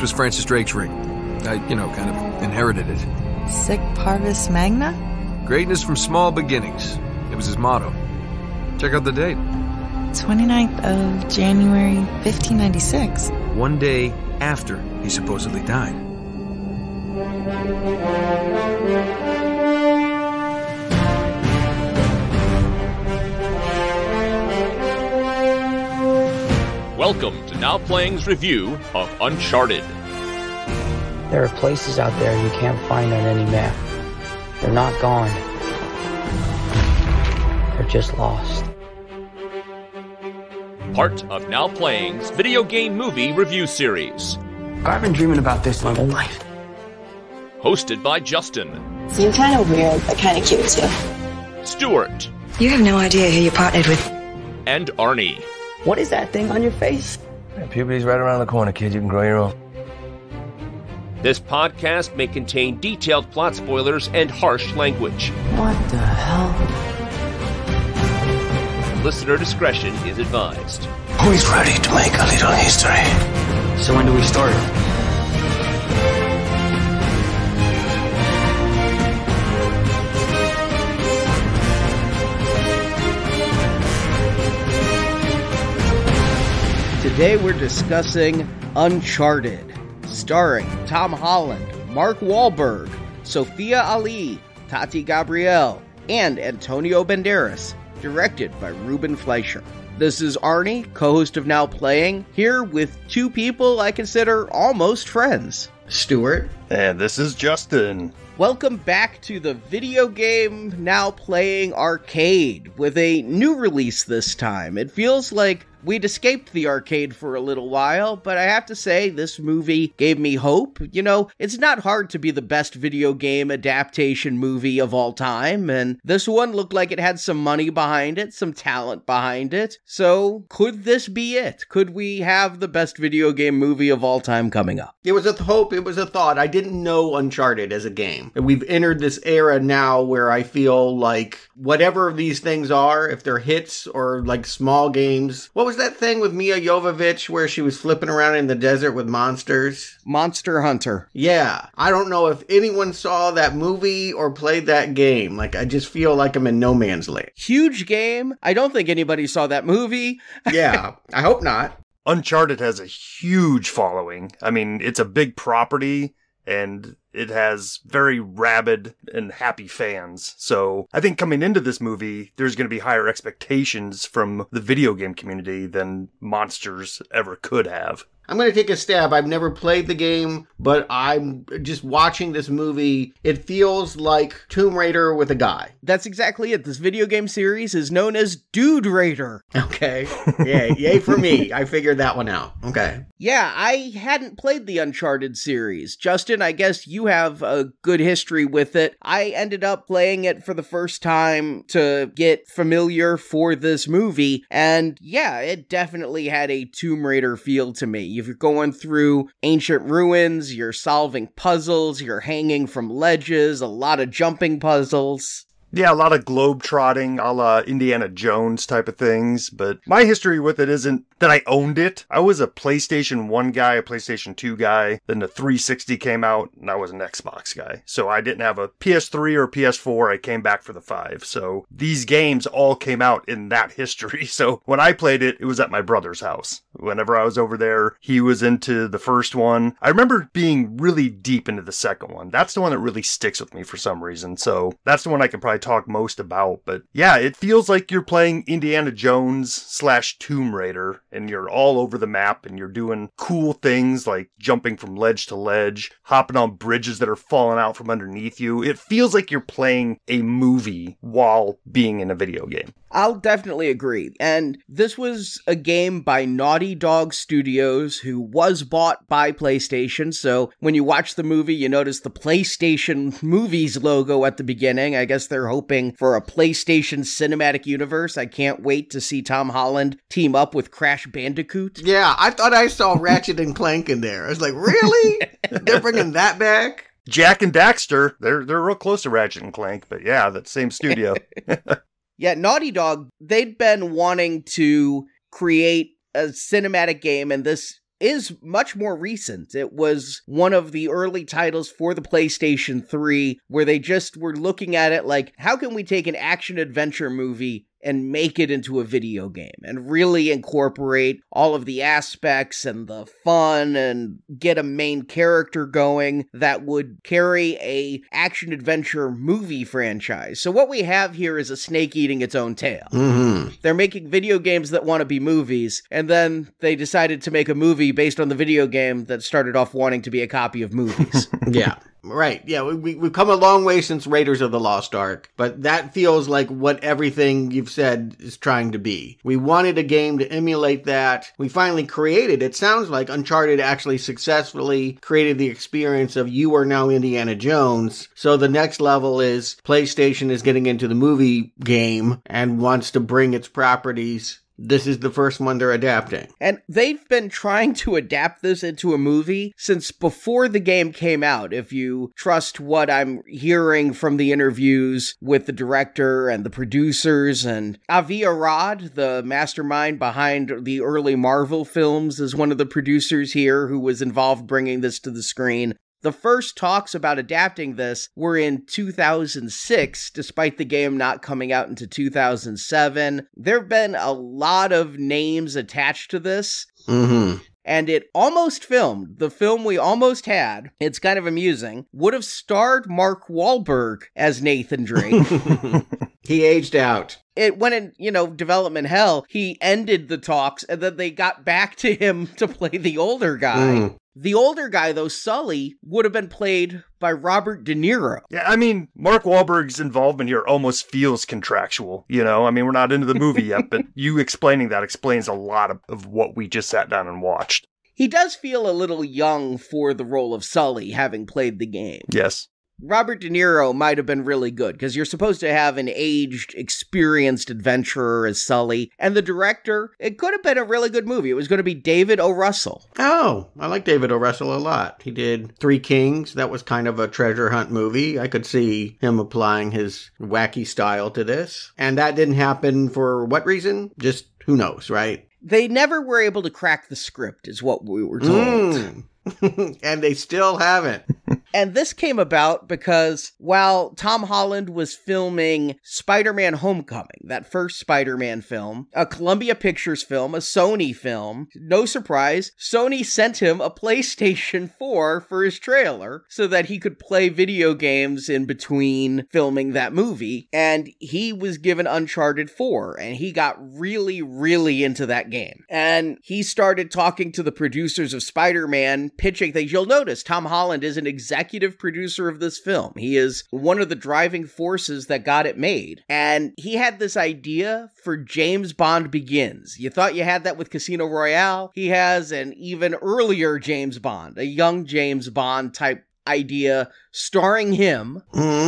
This was Francis Drake's ring. I, kind of inherited it. Sic parvis magna? Greatness from small beginnings. It was his motto. Check out the date. 29th of January, 1596. One day after he supposedly died. Welcome to Now Playing's review of Uncharted. There are places out there you can't find on any map. They're not gone. They're just lost. Part of Now Playing's video game movie review series. I've been dreaming about this my whole life. Hosted by Justin. You're kind of weird, but kind of cute too. Stuart. You have no idea who you partnered with. And Arnie. What is that thing on your face? Yeah, puberty's right around the corner, kid. You can grow your own. This podcast may contain detailed plot spoilers and harsh language. What the hell? Listener discretion is advised. Who's ready to make a little history? So when do we start? Today we're discussing Uncharted, starring Tom Holland, Mark Wahlberg, Sophia Ali, Tati Gabrielle, and Antonio Banderas, directed by Ruben Fleischer. This is Arnie, co-host of Now Playing, here with two people I consider almost friends. Stuart. And this is Justin. Welcome back to the video game Now Playing arcade, with a new release this time. It feels like we'd escaped the arcade for a little while, but I have to say, this movie gave me hope. It's not hard to be the best video game adaptation movie of all time, and this one looked like it had some money behind it, some talent behind it. So, could this be it? Could we have the best video game movie of all time coming up? It was a hope, it was a thought. I didn't know Uncharted as a game. We've entered this era now where I feel like whatever these things are, if they're hits or like small games. What was that thing with Mia Jovovich where she was flipping around in the desert with monsters? Monster Hunter. Yeah. I don't know if anyone saw that movie or played that game. Like, I just feel like I'm in no man's land. Huge game. I don't think anybody saw that movie. Yeah. I hope not. Uncharted has a huge following. I mean, it's a big property, and it has very rabid and happy fans. So I think coming into this movie, there's going to be higher expectations from the video game community than Monsters ever could have. I'm going to take a stab. I've never played the game, but I'm just watching this movie. It feels like Tomb Raider with a guy. That's exactly it. This video game series is known as Dude Raider. Okay. Yay for me. I figured that one out. Okay. Yeah, I hadn't played the Uncharted series. Justin, I guess you have a good history with it. I ended up playing it for the first time to get familiar for this movie, and yeah, it definitely had a Tomb Raider feel to me. If you're going through ancient ruins, you're solving puzzles, you're hanging from ledges, a lot of jumping puzzles. Yeah, a lot of globe-trotting, a la Indiana Jones type of things, but my history with it isn't that I owned it. I was a PlayStation 1 guy, a PlayStation 2 guy, then the 360 came out, and I was an Xbox guy. So I didn't have a PS3 or PS4, I came back for the 5. So these games all came out in that history. So when I played it, it was at my brother's house. Whenever I was over there, he was into the first one. I remember being really deep into the second one. That's the one that really sticks with me for some reason. So that's the one I can probably talk most about. But yeah, it feels like you're playing Indiana Jones / Tomb Raider, and you're all over the map, and you're doing cool things like jumping from ledge to ledge, hopping on bridges that are falling out from underneath you. It feels like you're playing a movie while being in a video game. I'll definitely agree. And this was a game by Naughty Dog Studios, who was bought by PlayStation. So when you watch the movie, you notice the PlayStation Movies logo at the beginning. I guess they're hoping for a PlayStation cinematic universe. I can't wait to see Tom Holland team up with Crash Bandicoot. Yeah, I thought I saw Ratchet and Clank in there. I was like, really? They're bringing that back? Jack and Daxter, they're real close to Ratchet and Clank, but yeah, that same studio. Yeah, Naughty Dog, they'd been wanting to create a cinematic game, and this is much more recent. It was one of the early titles for the PlayStation 3 where they just were looking at it like, how can we take an action-adventure movie and make it into a video game and really incorporate all of the aspects and the fun and get a main character going that would carry a action-adventure movie franchise. So what we have here is a snake eating its own tail. Mm-hmm. They're making video games that want to be movies, and then they decided to make a movie based on the video game that started off wanting to be a copy of movies. Yeah. Right. Yeah, we've come a long way since Raiders of the Lost Ark, but that feels like what everything you've said is trying to be. We wanted a game to emulate that. We finally created, it sounds like Uncharted actually successfully created the experience of you are now Indiana Jones. So the next level is PlayStation is getting into the movie game and wants to bring its properties. This is the first one they're adapting. And they've been trying to adapt this into a movie since before the game came out, if you trust what I'm hearing from the interviews with the director and the producers. And Avi Arad, the mastermind behind the early Marvel films, is one of the producers here who was involved bringing this to the screen. The first talks about adapting this were in 2006, despite the game not coming out into 2007. There have been a lot of names attached to this. Mm-hmm. And it almost filmed. The film we almost had, it's kind of amusing, would have starred Mark Wahlberg as Nathan Drake. He aged out. It went in, development hell. He ended the talks, and then they got back to him to play the older guy. The older guy, though, Sully, would have been played by Robert De Niro. Yeah, I mean, Mark Wahlberg's involvement here almost feels contractual, we're not into the movie yet, but you explaining that explains a lot of what we just sat down and watched. He does feel a little young for the role of Sully, having played the game. Yes. Robert De Niro might have been really good, because you're supposed to have an aged, experienced adventurer as Sully, and the director, it could have been a really good movie. It was going to be David O. Russell. Oh, I like David O. Russell a lot. He did Three Kings. That was kind of a treasure hunt movie. I could see him applying his wacky style to this. And that didn't happen for what reason? Just who knows, right? They never were able to crack the script, is what we were told. And they still haven't. And this came about because while Tom Holland was filming Spider-Man Homecoming, that first Spider-Man film, a Columbia Pictures film, a Sony film, no surprise, Sony sent him a PlayStation 4 for his trailer so that he could play video games in between filming that movie. And he was given Uncharted 4, and he got really, really into that game. And he started talking to the producers of Spider-Man, pitching things. You'll notice Tom Holland is an executive producer of this film. He is one of the driving forces that got it made. And he had this idea for James Bond Begins. You thought you had that with Casino Royale. He has an even earlier James Bond, a young James Bond type idea starring him.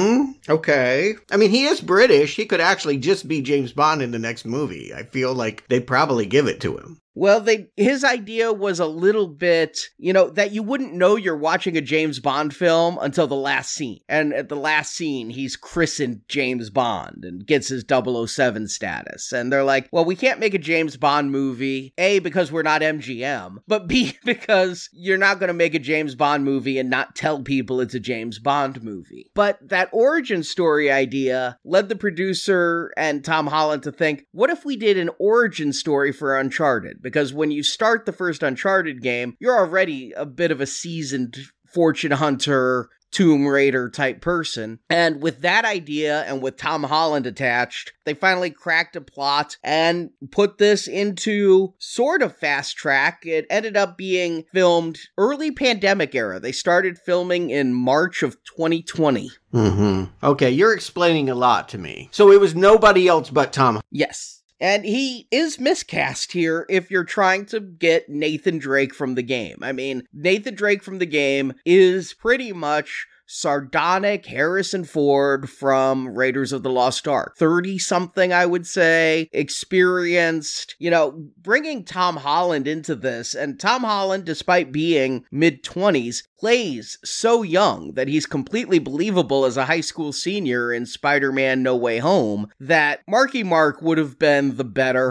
Okay. I mean, he is British. He could actually just be James Bond in the next movie. I feel like they'd probably give it to him. Well, his idea was a little bit, that you wouldn't know you're watching a James Bond film until the last scene. And at the last scene, he's christened James Bond and gets his 007 status. And they're like, well, we can't make a James Bond movie, A, because we're not MGM, but B, because you're not going to make a James Bond movie and not tell people it's a James Bond movie. But that origin story idea led the producer and Tom Holland to think, what if we did an origin story for Uncharted? Because when you start the first Uncharted game, you're already a bit of a seasoned fortune hunter, Tomb Raider type person. And with that idea and with Tom Holland attached, they finally cracked a plot and put this into sort of fast track. It ended up being filmed early pandemic era. They started filming in March of 2020. Okay, you're explaining a lot to me. So it was nobody else but Tom. Yes. And he is miscast here if you're trying to get Nathan Drake from the game. I mean, Nathan Drake from the game is pretty much sardonic Harrison Ford from Raiders of the Lost Ark. 30-something, I would say, experienced, bringing Tom Holland into this. And Tom Holland, despite being mid-20s, plays so young that he's completely believable as a high school senior in Spider-Man No Way Home that Marky Mark would have been the better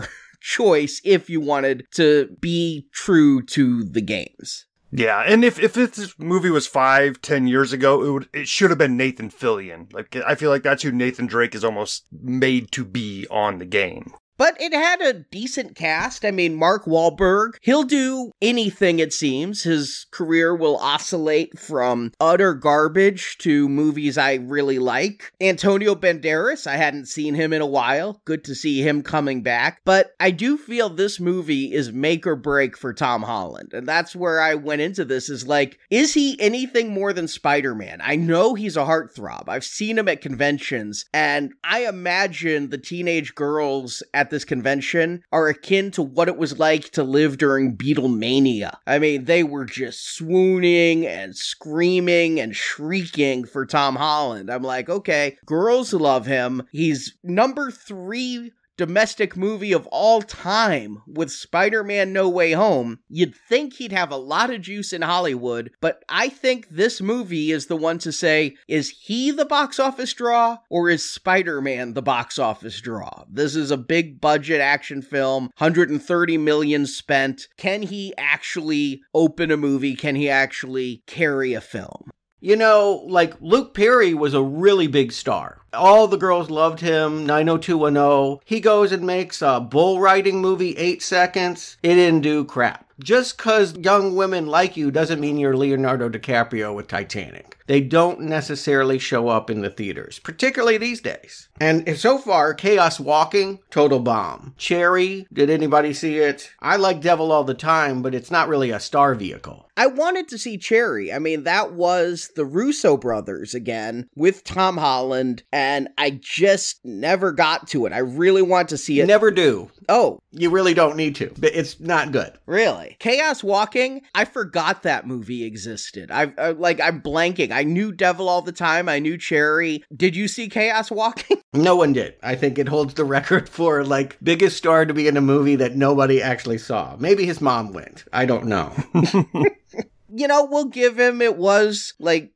choice if you wanted to be true to the games. Yeah, and if this movie was 5-10 years ago, it should have been Nathan Fillion. Like, I feel like that's who Nathan Drake is almost made to be on the game. But it had a decent cast. I mean, Mark Wahlberg, he'll do anything, it seems. His career will oscillate from utter garbage to movies I really like. Antonio Banderas, I hadn't seen him in a while. Good to see him coming back. But I do feel this movie is make or break for Tom Holland. And that's where I went into this, is like, is he anything more than Spider-Man? I know he's a heartthrob. I've seen him at conventions, and I imagine the teenage girls at this convention are akin to what it was like to live during Beatlemania. I mean, they were just swooning and screaming and shrieking for Tom Holland. I'm like, okay, girls love him. He's number 3 domestic movie of all time with Spider-Man No Way Home. You'd think he'd have a lot of juice in Hollywood, but I think this movie is the one to say, is he the box office draw or is Spider-Man the box office draw? This is a big budget action film, 130 million spent. Can he actually open a movie? Can he actually carry a film? You know, like, Luke Perry was a really big star. All the girls loved him, 90210. He goes and makes a bull riding movie, 8 Seconds. It didn't do crap. Just because young women like you doesn't mean you're Leonardo DiCaprio with Titanic. They don't necessarily show up in the theaters, particularly these days. And so far, Chaos Walking, total bomb. Cherry, did anybody see it? I like Devil All the Time, but it's not really a star vehicle. I wanted to see Cherry. I mean, that was the Russo brothers again with Tom Holland, and I just never got to it. I really want to see it. Never do. Oh. You really don't need to. It's not good. Really? Chaos Walking? I forgot that movie existed. I'm blanking. I knew Devil All the Time. I knew Cherry. Did you see Chaos Walking? No one did. I think it holds the record for, like, biggest star to be in a movie that nobody actually saw. Maybe his mom went. I don't know. You know, we'll give him, it was like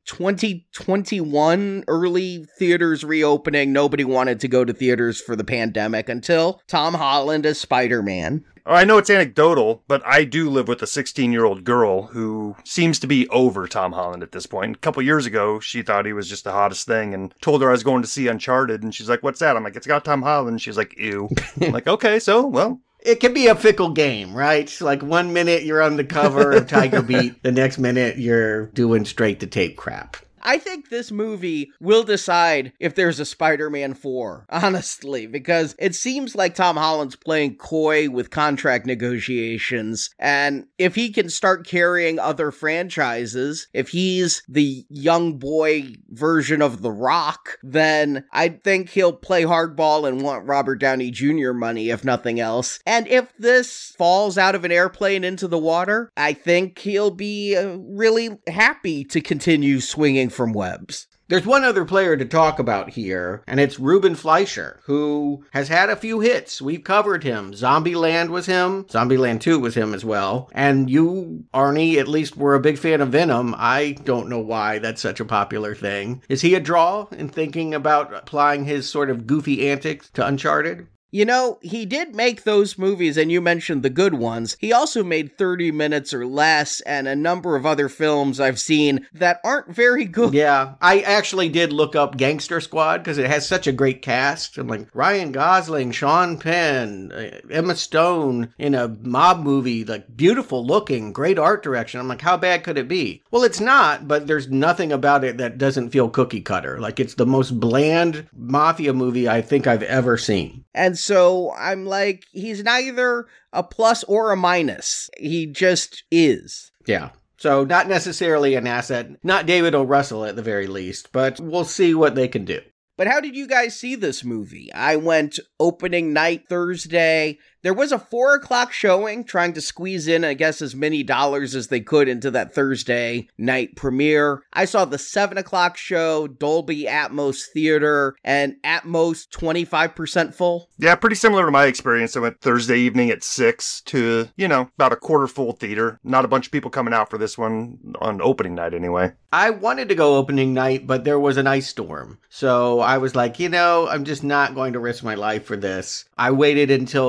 2021, early theaters reopening. Nobody wanted to go to theaters for the pandemic until Tom Holland as Spider-Man. I know it's anecdotal, but I do live with a 16-year-old girl who seems to be over Tom Holland at this point. A couple years ago, she thought he was just the hottest thing and told her I was going to see Uncharted, and she's like, what's that? I'm like, it's got Tom Holland. And she's like, ew. I'm like, okay, so, well... It can be a fickle game, right? Like, 1 minute you're on the cover of Tiger Beat, the next minute you're doing straight-to-tape crap. I think this movie will decide if there's a Spider-Man 4, honestly, because it seems like Tom Holland's playing coy with contract negotiations, and if he can start carrying other franchises, if he's the young boy version of The Rock, then I think he'll play hardball and want Robert Downey Jr. money, if nothing else. And if this falls out of an airplane into the water, I think he'll be really happy to continue swinging from webs. There's one other player to talk about here, and it's Ruben Fleischer, who has had a few hits. We've covered him. Zombieland was him. Zombieland 2 was him as well. And you, Arnie, at least were a big fan of Venom. I don't know why that's such a popular thing. Is he a draw in thinking about applying his sort of goofy antics to Uncharted? You know, he did make those movies, and you mentioned the good ones. He also made 30 Minutes or Less and a number of other films I've seen that aren't very good. Yeah, I actually did look up Gangster Squad because it has such a great cast. I'm like, Ryan Gosling, Sean Penn, Emma Stone in a mob movie, like beautiful looking, great art direction. I'm like, how bad could it be? Well, it's not, but there's nothing about it that doesn't feel cookie cutter. Like, it's the most bland mafia movie I think I've ever seen. And so I'm like, he's neither a plus or a minus. He just is. Yeah. So not necessarily an asset. Not David O. Russell at the very least, but we'll see what they can do. But how did you guys see this movie? I went opening night Thursday. There was a 4 o'clock showing, trying to squeeze in, I guess, as many dollars as they could into that Thursday night premiere. I saw the 7 o'clock show, Dolby Atmos Theater, and Atmos 25% full. Yeah, pretty similar to my experience. I went Thursday evening at 6 to, about a quarter full theater. Not a bunch of people coming out for this one on opening night anyway. I wanted to go opening night, but there was an ice storm. So I was like, I'm just not going to risk my life for this. I waited until yesterday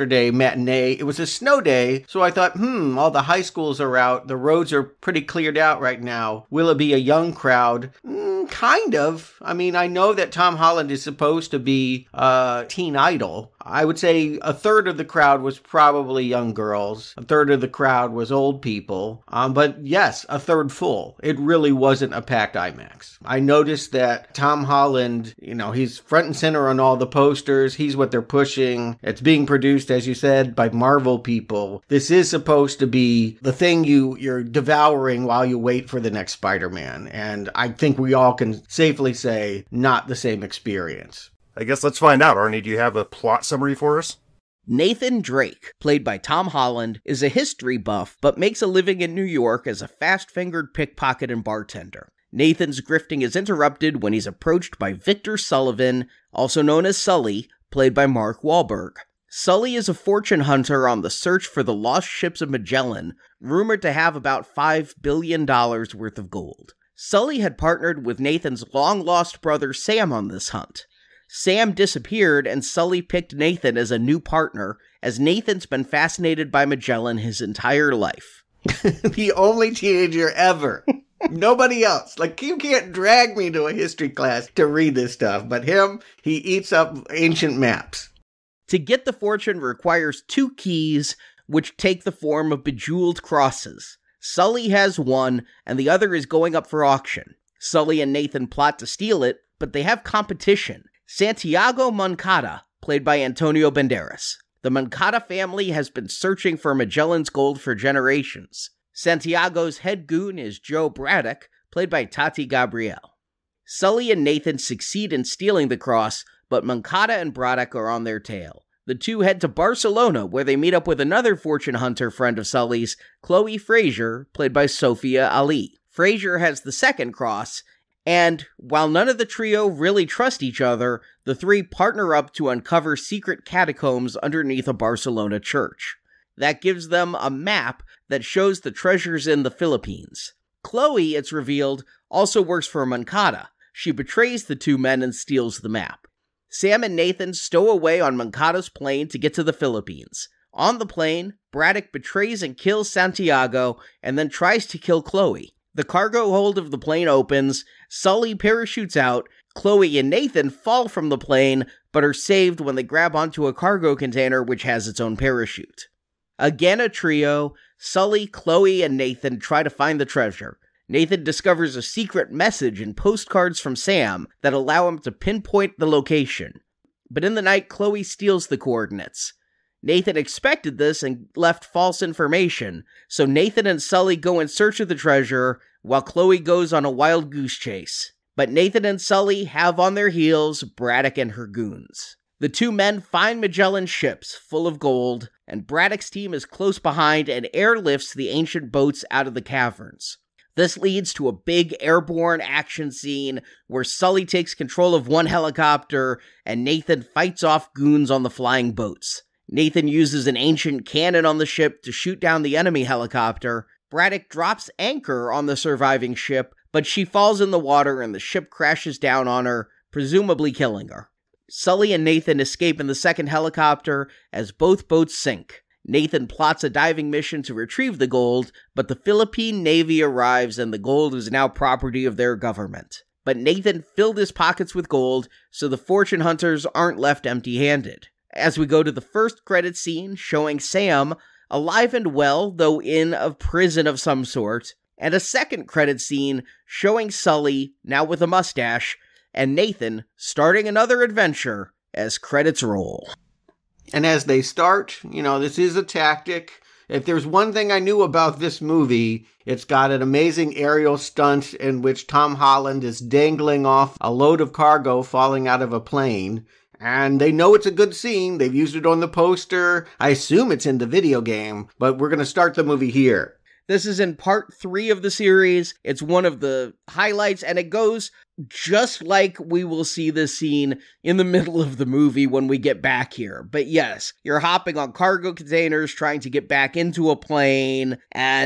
Saturday matinee. It was a snow day, so I thought, all the high schools are out. The roads are pretty cleared out right now. Will it be a young crowd? Kind of. I mean, I know that Tom Holland is supposed to be a teen idol. I would say a third of the crowd was probably young girls. A third of the crowd was old people. But yes, a third full. It really wasn't a packed IMAX. I noticed that Tom Holland, he's front and center on all the posters. He's what they're pushing. It's being produced, as you said, by Marvel people. This is supposed to be the thing you're devouring while you wait for the next Spider-Man. And I think we all can safely say not the same experience. I guess let's find out. Arnie, do you have a plot summary for us? Nathan Drake, played by Tom Holland, is a history buff, but makes a living in New York as a fast-fingered pickpocket and bartender. Nathan's grifting is interrupted when he's approached by Victor Sullivan, also known as Sully, played by Mark Wahlberg. Sully is a fortune hunter on the search for the lost ships of Magellan, rumored to have about $5 billion worth of gold. Sully had partnered with Nathan's long-lost brother Sam on this hunt. Sam disappeared, and Sully picked Nathan as a new partner, as Nathan's been fascinated by Magellan his entire life. The only teenager ever. Nobody else. Like, you can't drag me to a history class to read this stuff, but him, he eats up ancient maps. To get the fortune requires 2 keys, which take the form of bejeweled crosses. Sully has one, and the other is going up for auction. Sully and Nathan plot to steal it, but they have competition. Santiago Moncada, played by Antonio Banderas. The Moncada family has been searching for Magellan's gold for generations. Santiago's head goon is Joe Braddock, played by Tati Gabrielle. Sully and Nathan succeed in stealing the cross, but Moncada and Braddock are on their tail. The two head to Barcelona, where they meet up with another fortune hunter friend of Sully's, Chloe Fraser, played by Sophia Ali. Fraser has the second cross, and while none of the trio really trust each other, the 3 partner up to uncover secret catacombs underneath a Barcelona church. That gives them a map that shows the treasures in the Philippines. Chloe, it's revealed, also works for Moncada. She betrays the 2 men and steals the map. Sam and Nathan stow away on Moncada's plane to get to the Philippines. On the plane, Braddock betrays and kills Santiago, and then tries to kill Chloe. The cargo hold of the plane opens, Sully parachutes out, Chloe and Nathan fall from the plane, but are saved when they grab onto a cargo container which has its own parachute. Again a trio, Sully, Chloe, and Nathan try to find the treasure. Nathan discovers a secret message and postcards from Sam that allow him to pinpoint the location. But in the night, Chloe steals the coordinates. Nathan expected this and left false information, so Nathan and Sully go in search of the treasure, while Chloe goes on a wild goose chase. But Nathan and Sully have on their heels Braddock and her goons. The 2 men find Magellan ships full of gold, and Braddock's team is close behind and airlifts the ancient boats out of the caverns. This leads to a big airborne action scene where Sully takes control of one helicopter and Nathan fights off goons on the flying boats. Nathan uses an ancient cannon on the ship to shoot down the enemy helicopter. Braddock drops anchor on the surviving ship, but she falls in the water and the ship crashes down on her, presumably killing her. Sully and Nathan escape in the second helicopter as both boats sink. Nathan plots a diving mission to retrieve the gold, but the Philippine Navy arrives and the gold is now property of their government. But Nathan filled his pockets with gold, so the fortune hunters aren't left empty-handed. As we go to the first credit scene showing Sam alive and well, though in a prison of some sort, and a second credit scene showing Sully, now with a mustache, and Nathan starting another adventure as credits roll. And as they start, this is a tactic. If there's one thing I knew about this movie, it's got an amazing aerial stunt in which Tom Holland is dangling off a load of cargo falling out of a plane. And they know it's a good scene. They've used it on the poster. I assume it's in the video game, but we're going to start the movie here. This is in part 3 of the series. It's one of the highlights, and it goes just like we will see this scene in the middle of the movie when we get back here. But yes, you're hopping on cargo containers, trying to get back into a plane, and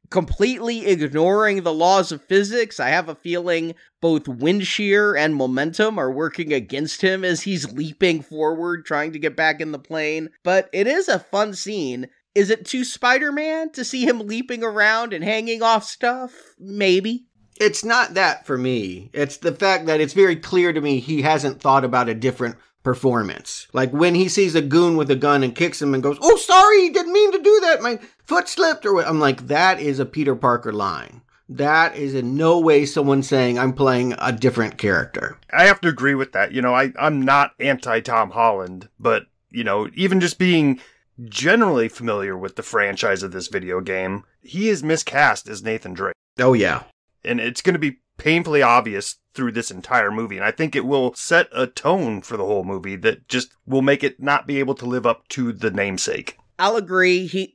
completely ignoring the laws of physics. I have a feeling both wind shear and momentum are working against him as he's leaping forward, trying to get back in the plane. But it is a fun scene. Is it too Spider-Man to see him leaping around and hanging off stuff? Maybe. It's not that for me. It's the fact that it's very clear to me he hasn't thought about a different performance. Like when he sees a goon with a gun and kicks him and goes, "Oh, sorry, didn't mean to do that. My foot slipped," or what. I'm like, that is a Peter Parker line. That is in no way someone saying I'm playing a different character. I have to agree with that. I'm not anti-Tom Holland, but, even just being generally familiar with the franchise of this video game, he is miscast as Nathan Drake. Oh, yeah. And it's going to be painfully obvious through this entire movie. And I think it will set a tone for the whole movie that just will make it not be able to live up to the namesake. I'll agree.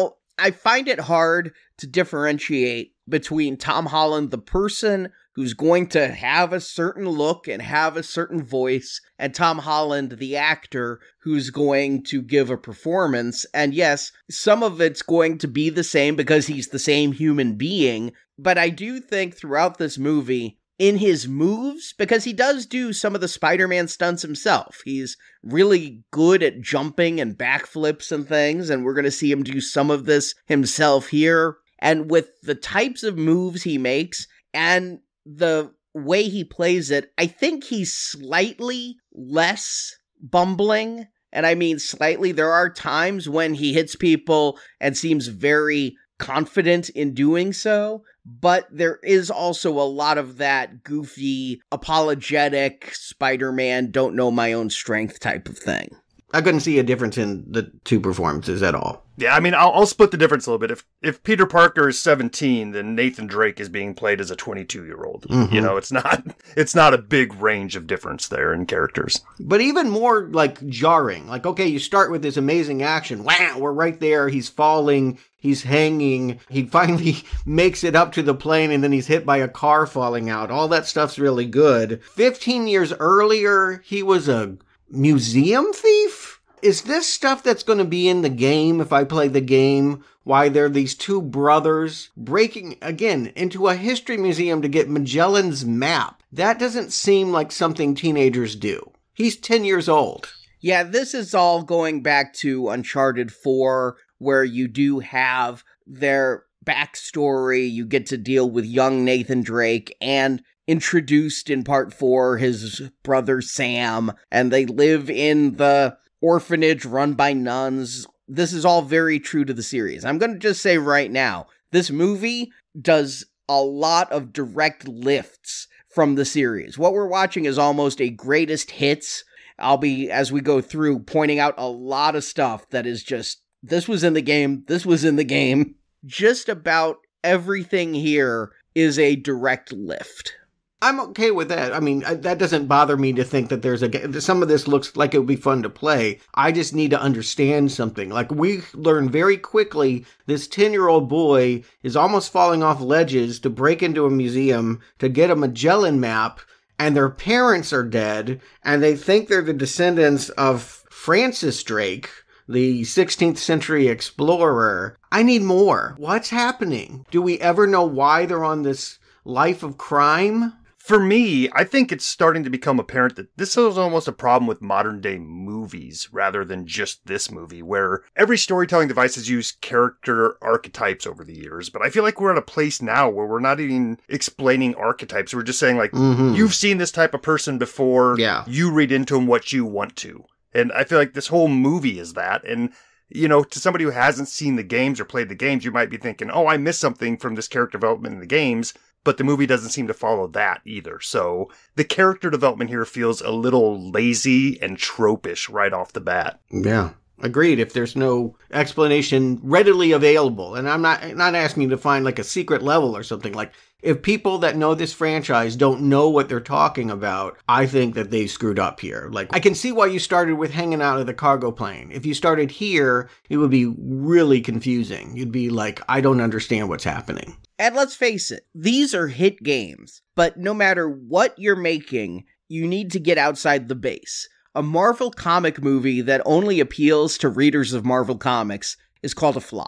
I find it hard to differentiate between Tom Holland, the person who's going to have a certain look and have a certain voice, and Tom Holland, the actor, who's going to give a performance. And yes, some of it's going to be the same because he's the same human being, but I do think throughout this movie, in his moves, because he does do some of the Spider-Man stunts himself. He's really good at jumping and backflips and things, and we're going to see him do some of this himself here. And with the types of moves he makes and the way he plays it, I think he's slightly less bumbling. And I mean slightly. There are times when he hits people and seems very confident in doing so, but there is also a lot of that goofy, apologetic Spider-Man, don't know my own strength type of thing. I couldn't see a difference in the two performances at all. Yeah, I mean, I'll split the difference a little bit. If Peter Parker is 17, then Nathan Drake is being played as a 22-year-old. Mm-hmm. It's not a big range of difference there in characters. But even more, jarring. Okay, you start with this amazing action. Wow, we're right there. He's falling. He's hanging. He finally makes it up to the plane, and then he's hit by a car falling out. All that stuff's really good. 15 years earlier, he was a museum thief? Is this stuff that's going to be in the game if I play the game? Why there are these two brothers breaking, again, into a history museum to get Magellan's map? That doesn't seem like something teenagers do. He's 10 years old. Yeah, this is all going back to Uncharted 4, where you do have their backstory. You get to deal with young Nathan Drake and introduced in part 4 his brother Sam, and they live in the orphanage run by nuns. This is all very true to the series. I'm going to just say right now, this movie does a lot of direct lifts from the series. What we're watching is almost a greatest hits. I'll be, as we go through, pointing out a lot of stuff that is just, this was in the game, this was in the game. Just about everything here is a direct lift. I'm okay with that. I mean, that doesn't bother me to think that there's some of this looks like it would be fun to play. I just need to understand something. We learn very quickly this 10-year-old boy is almost falling off ledges to break into a museum to get a Magellan map, and their parents are dead, and they think they're the descendants of Francis Drake, the 16th century explorer. I need more. What's happening? Do we ever know why they're on this life of crime? For me, I think it's starting to become apparent that this is almost a problem with modern day movies rather than just this movie, where every storytelling device has used character archetypes over the years. But I feel like we're at a place now where we're not even explaining archetypes. We're just saying you've seen this type of person before. Yeah. You read into them what you want to. And I feel like this whole movie is that. And to somebody who hasn't seen the games or played the games, you might be thinking, oh, I missed something from this character development in the games. But the movie doesn't seem to follow that either. So the character development here feels a little lazy and tropish right off the bat. Yeah. Agreed. If there's no explanation readily available, and I'm not asking you to find a secret level or something, if people that know this franchise don't know what they're talking about, I think that they screwed up here. I can see why you started with hanging out of the cargo plane. If you started here, it would be really confusing. You'd be like, I don't understand what's happening. And let's face it, these are hit games, but no matter what you're making, you need to get outside the base. A Marvel comic movie that only appeals to readers of Marvel Comics is called a flop.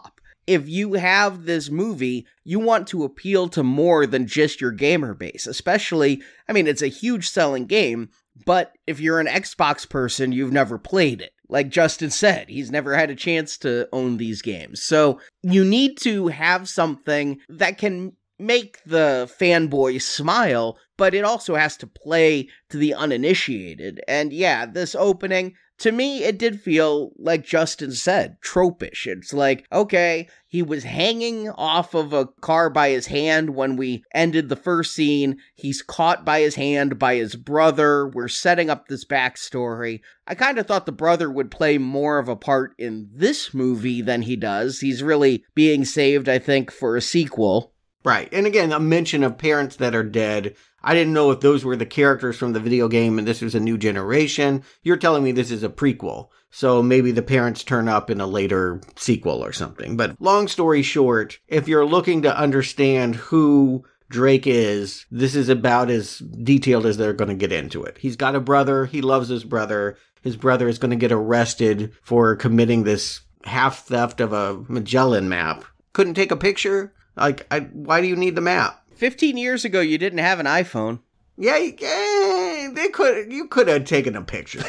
if you have this movie, you want to appeal to more than just your gamer base, especially, I mean, it's a huge selling game, but if you're an Xbox person, you've never played it. Like Justin said, he's never had a chance to own these games. So you need to have something that can make the fanboy smile, but it also has to play to the uninitiated. And yeah, this opening, to me, it did feel, like Justin said, tropish. It's like, okay, he was hanging off of a car by his hand when we ended the first scene. He's caught by his hand by his brother. We're setting up this backstory. I kind of thought the brother would play more of a part in this movie than he does. He's really being saved, I think, for a sequel. Right. And again, a mention of parents that are dead. I didn't know if those were the characters from the video game and this was a new generation. You're telling me this is a prequel. So maybe the parents turn up in a later sequel or something. But long story short, if you're looking to understand who Drake is, this is about as detailed as they're going to get into it. He's got a brother. He loves his brother. His brother is going to get arrested for committing this half theft of a Magellan map. Couldn't take a picture? Why do you need the map? 15 years ago, you didn't have an iPhone. Yeah, you could have taken a picture.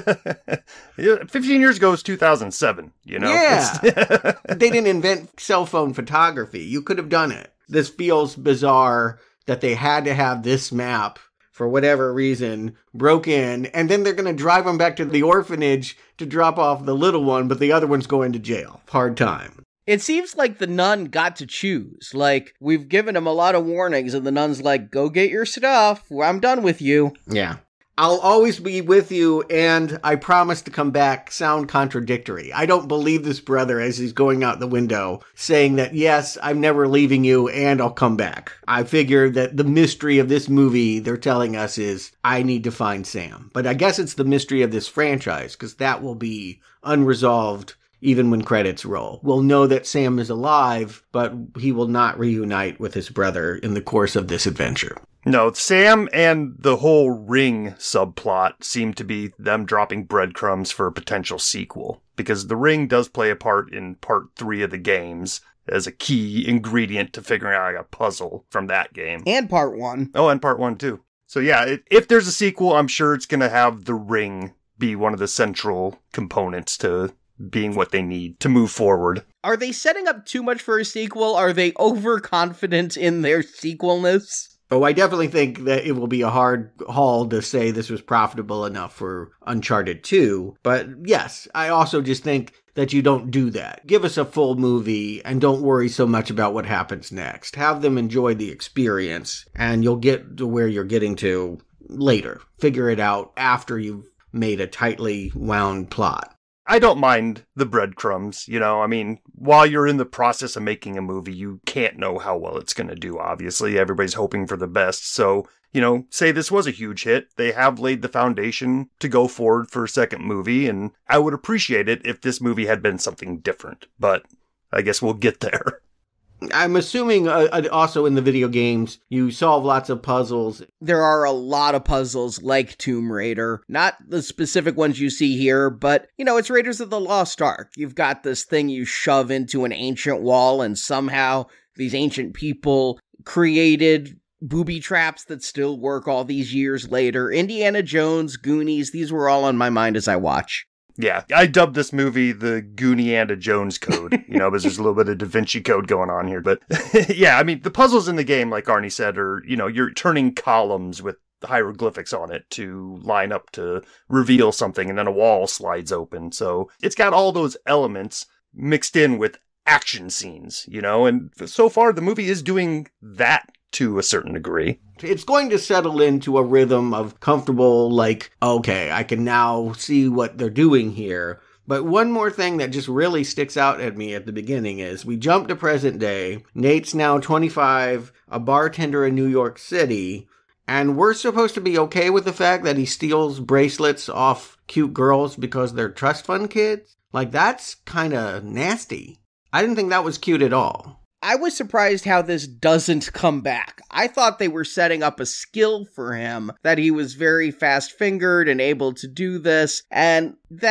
15 years ago was 2007, you know? Yeah. They didn't invent cell phone photography. You could have done it. This feels bizarre that they had to have this map, for whatever reason, broke in, and then they're going to drive them back to the orphanage to drop off the little one, but the other one's going to jail. Hard time. It seems like the nun got to choose. Like, we've given him a lot of warnings, and the nun's like, go get your stuff. I'm done with you. Yeah. I'll always be with you, and I promise to come back sound contradictory. I don't believe this brother as he's going out the window, saying that, yes, I'm never leaving you, and I'll come back. I figure that the mystery of this movie they're telling us is, I need to find Sam. But I guess it's the mystery of this franchise, because that will be unresolved even when credits roll. We'll know that Sam is alive, but he will not reunite with his brother in the course of this adventure. No, Sam and the whole Ring subplot seem to be them dropping breadcrumbs for a potential sequel, because the Ring does play a part in part 3 of the games as a key ingredient to figuring out a puzzle from that game. And part 1. Oh, and part 1 too. So yeah, if there's a sequel, I'm sure it's going to have the Ring be one of the central components to being what they need to move forward. Are they setting up too much for a sequel? Are they overconfident in their sequelness? Oh, I definitely think that it will be a hard haul to say this was profitable enough for Uncharted 2. But yes, I also just think that you don't do that. Give us a full movie and don't worry so much about what happens next. Have them enjoy the experience and you'll get to where you're getting to later. Figure it out after you've made a tightly wound plot. I don't mind the breadcrumbs, you know, I mean, while you're in the process of making a movie, you can't know how well it's going to do, obviously. Everybody's hoping for the best, so, you know, say this was a huge hit, they have laid the foundation to go forward for a second movie, and I would appreciate it if this movie had been something different, but I guess we'll get there. I'm assuming also in the video games, you solve lots of puzzles. There are a lot of puzzles like Tomb Raider. Not the specific ones you see here, but, you know, it's Raiders of the Lost Ark. You've got this thing you shove into an ancient wall, and somehow these ancient people created booby traps that still work all these years later. Indiana Jones, Goonies, these were all on my mind as I watch. Yeah, I dubbed this movie the Goonianda Jones Code, you know, because there's a little bit of Da Vinci Code going on here. But yeah, I mean, the puzzles in the game, like Arnie said, are, you know, you're turning columns with hieroglyphics on it to line up to reveal something, and then a wall slides open. So it's got all those elements mixed in with action scenes, you know, and so far the movie is doing that to a certain degree. It's going to settle into a rhythm of comfortable, like, okay, I can now see what they're doing here. But one more thing that just really sticks out at me at the beginning is we jump to present day. Nate's now 25, a bartender in New York City, and we're supposed to be okay with the fact that he steals bracelets off cute girls because they're trust fund kids? Like, that's kind of nasty. I didn't think that was cute at all. I was surprised how this doesn't come back. I thought they were setting up a skill for him, that he was very fast-fingered and able to do this, and that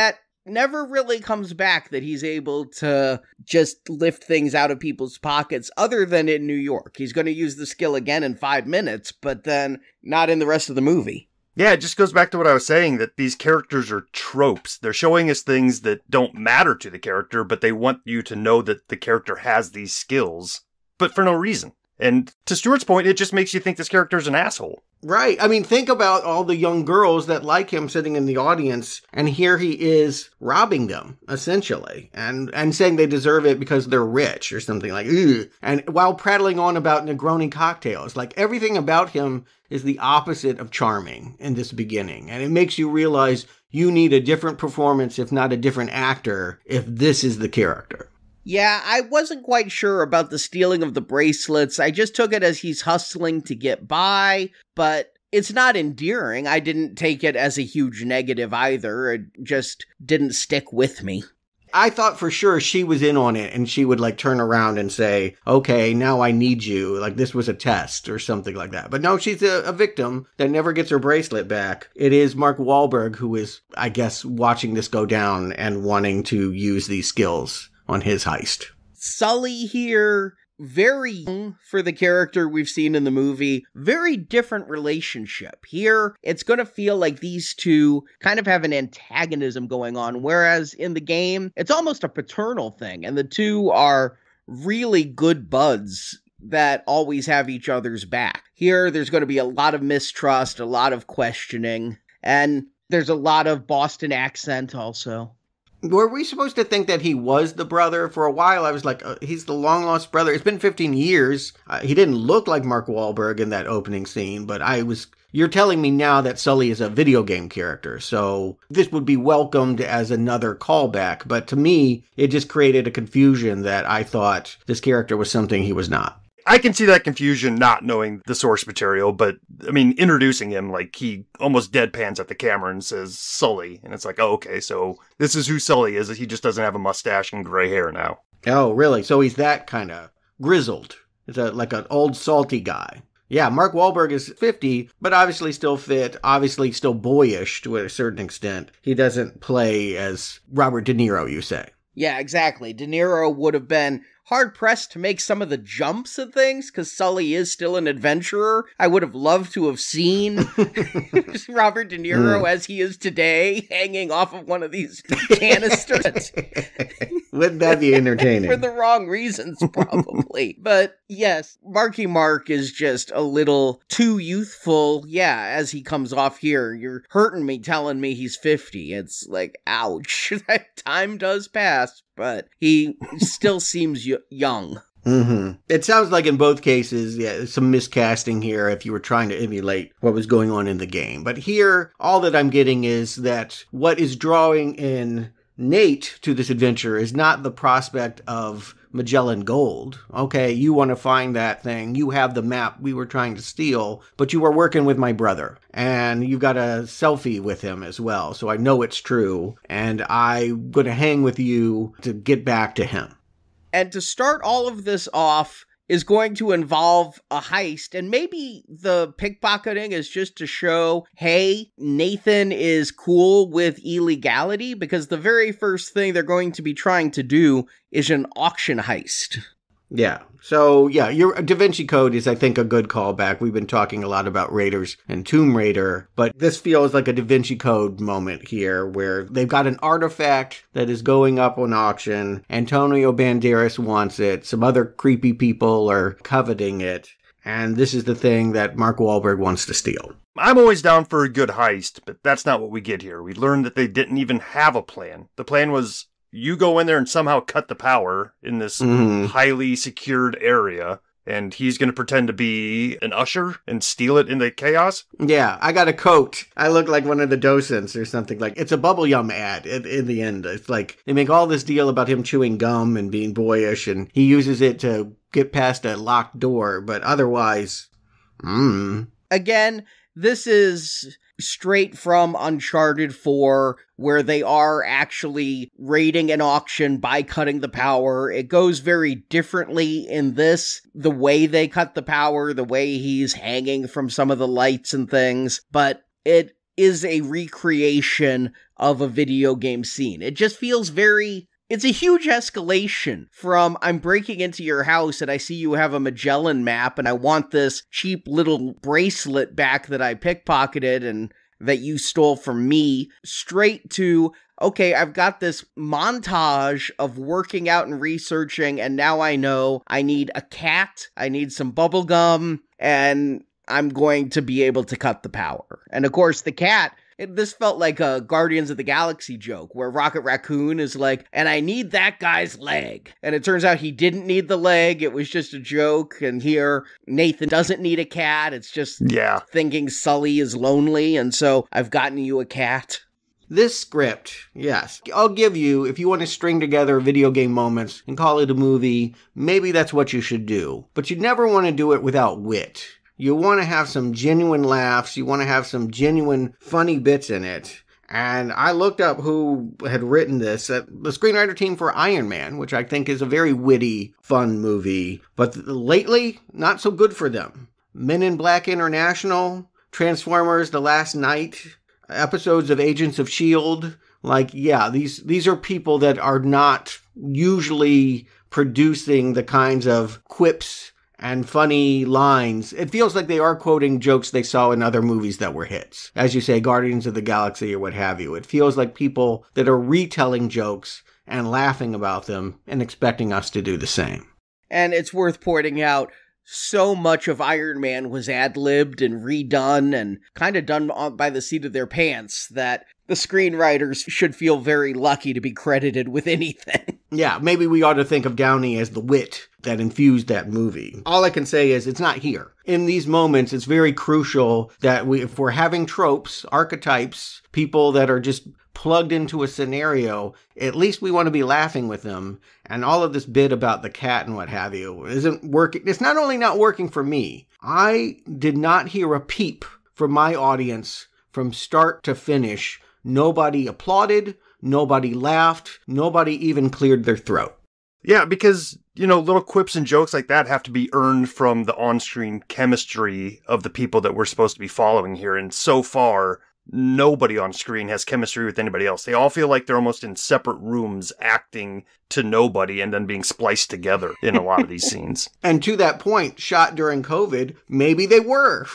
never really comes back that he's able to just lift things out of people's pockets other than in New York. He's going to use the skill again in 5 minutes, but then not in the rest of the movie. Yeah, it just goes back to what I was saying, that these characters are tropes. They're showing us things that don't matter to the character, but they want you to know that the character has these skills, but for no reason. And to Stuart's point, it just makes you think this character's an asshole. Right. I mean, think about all the young girls that like him sitting in the audience, and here he is robbing them, essentially, and saying they deserve it because they're rich or something like, ugh. And while prattling on about Negroni cocktails, like everything about him is the opposite of charming in this beginning. And it makes you realize you need a different performance, if not a different actor, if this is the character. Yeah, I wasn't quite sure about the stealing of the bracelets. I just took it as he's hustling to get by, but it's not endearing. I didn't take it as a huge negative either. It just didn't stick with me. I thought for sure she was in on it and she would like turn around and say, okay, now I need you. Like this was a test or something like that. But no, she's a victim that never gets her bracelet back. It is Mark Wahlberg who is, I guess, watching this go down and wanting to use these skills on his heist. Sully here, very young for the character we've seen in the movie. Very different relationship. Here, it's going to feel like these two kind of have an antagonism going on, whereas in the game, it's almost a paternal thing, and the two are really good buds that always have each other's back. Here, there's going to be a lot of mistrust, a lot of questioning, and there's a lot of Boston accent also. Were we supposed to think that he was the brother? For a while, I was like, he's the long-lost brother. It's been 15 years. He didn't look like Mark Wahlberg in that opening scene, but you're telling me now that Sully is a video game character, so this would be welcomed as another callback. But to me, it just created a confusion that I thought this character was something he was not. I can see that confusion not knowing the source material, but, I mean, introducing him, like, he almost deadpans at the camera and says, Sully. And it's like, oh, okay, so this is who Sully is. He just doesn't have a mustache and gray hair now. Oh, really? So he's that kind of grizzled. It's like an old salty guy. Yeah, Mark Wahlberg is 50, but obviously still fit, obviously still boyish to a certain extent. He doesn't play as Robert De Niro, you say. Yeah, exactly. De Niro would have been hard-pressed to make some of the jumps and things, because Sully is still an adventurer. I would have loved to have seen Robert De Niro as he is today, hanging off of one of these canisters. Wouldn't that be entertaining? For the wrong reasons, probably. But yes, Marky Mark is just a little too youthful. Yeah, as he comes off here, you're hurting me telling me he's 50. It's like, ouch. That time does pass, but he still seems young. Mm-hmm. It sounds like in both cases, yeah, some miscasting here if you were trying to emulate what was going on in the game. But here, all that I'm getting is that what is drawing in Nate to this adventure is not the prospect of Magellan Gold. Okay, you want to find that thing. You have the map we were trying to steal, but you were working with my brother. And you got a selfie with him as well. So I know it's true. And I'm going to hang with you to get back to him. And to start all of this off is going to involve a heist, and maybe the pickpocketing is just to show, hey, Nathan is cool with illegality, because the very first thing they're going to be trying to do is an auction heist. Yeah. So, yeah, your Da Vinci Code is, I think, a good callback. We've been talking a lot about Raiders and Tomb Raider, but this feels like a Da Vinci Code moment here where they've got an artifact that is going up on auction. Antonio Banderas wants it. Some other creepy people are coveting it. And this is the thing that Mark Wahlberg wants to steal. I'm always down for a good heist, but that's not what we get here. We learned that they didn't even have a plan. The plan was, you go in there and somehow cut the power in this highly secured area, and he's going to pretend to be an usher and steal it in the chaos? Yeah, I got a coat. I look like one of the docents or something. Like, it's a Bubble Yum ad in the end. It's like, they make all this deal about him chewing gum and being boyish, and he uses it to get past a locked door, but otherwise, Again, this is straight from Uncharted 4, where they are actually raiding an auction by cutting the power. It goes very differently in this, the way they cut the power, the way he's hanging from some of the lights and things, but it is a recreation of a video game scene. It just feels it's a huge escalation from I'm breaking into your house and I see you have a Magellan map and I want this cheap little bracelet back that I pickpocketed and that you stole from me, straight to, okay, I've got this montage of working out and researching, and now I know I need a cat, I need some bubble gum, and I'm going to be able to cut the power. And of course, the cat, this felt like a Guardians of the Galaxy joke, where Rocket Raccoon is like, and I need that guy's leg. And it turns out he didn't need the leg, it was just a joke. And here, Nathan doesn't need a cat, it's just thinking Sully is lonely, and so I've gotten you a cat. This script, yes, I'll give you, if you want to string together video game moments and call it a movie, maybe that's what you should do. But you never want to do it without wit. You want to have some genuine laughs. You want to have some genuine funny bits in it. And I looked up who had written this. The screenwriter team for Iron Man, which I think is a very witty, fun movie. But lately, not so good for them. Men in Black International, Transformers The Last Night, episodes of Agents of S.H.I.E.L.D. Like, yeah, these are people that are not usually producing the kinds of quips and funny lines. It feels like they are quoting jokes they saw in other movies that were hits. As you say, Guardians of the Galaxy or what have you. It feels like people that are retelling jokes and laughing about them and expecting us to do the same. And it's worth pointing out, so much of Iron Man was ad-libbed and redone and kind of done by the seat of their pants that the screenwriters should feel very lucky to be credited with anything. Yeah, maybe we ought to think of Downey as the wit that infused that movie. All I can say is it's not here. In these moments, it's very crucial that if we're having tropes, archetypes, people that are just plugged into a scenario, at least we want to be laughing with them. And all of this bit about the cat and what have you isn't working. It's not only not working for me, I did not hear a peep from my audience from start to finish. Nobody applauded, nobody laughed, nobody even cleared their throat. Yeah, because, little quips and jokes like that have to be earned from the on-screen chemistry of the people that we're supposed to be following here. And so far, nobody on screen has chemistry with anybody else. They all feel like they're almost in separate rooms acting to nobody and then being spliced together in a lot of these scenes. And to that point, shot during COVID, maybe they were,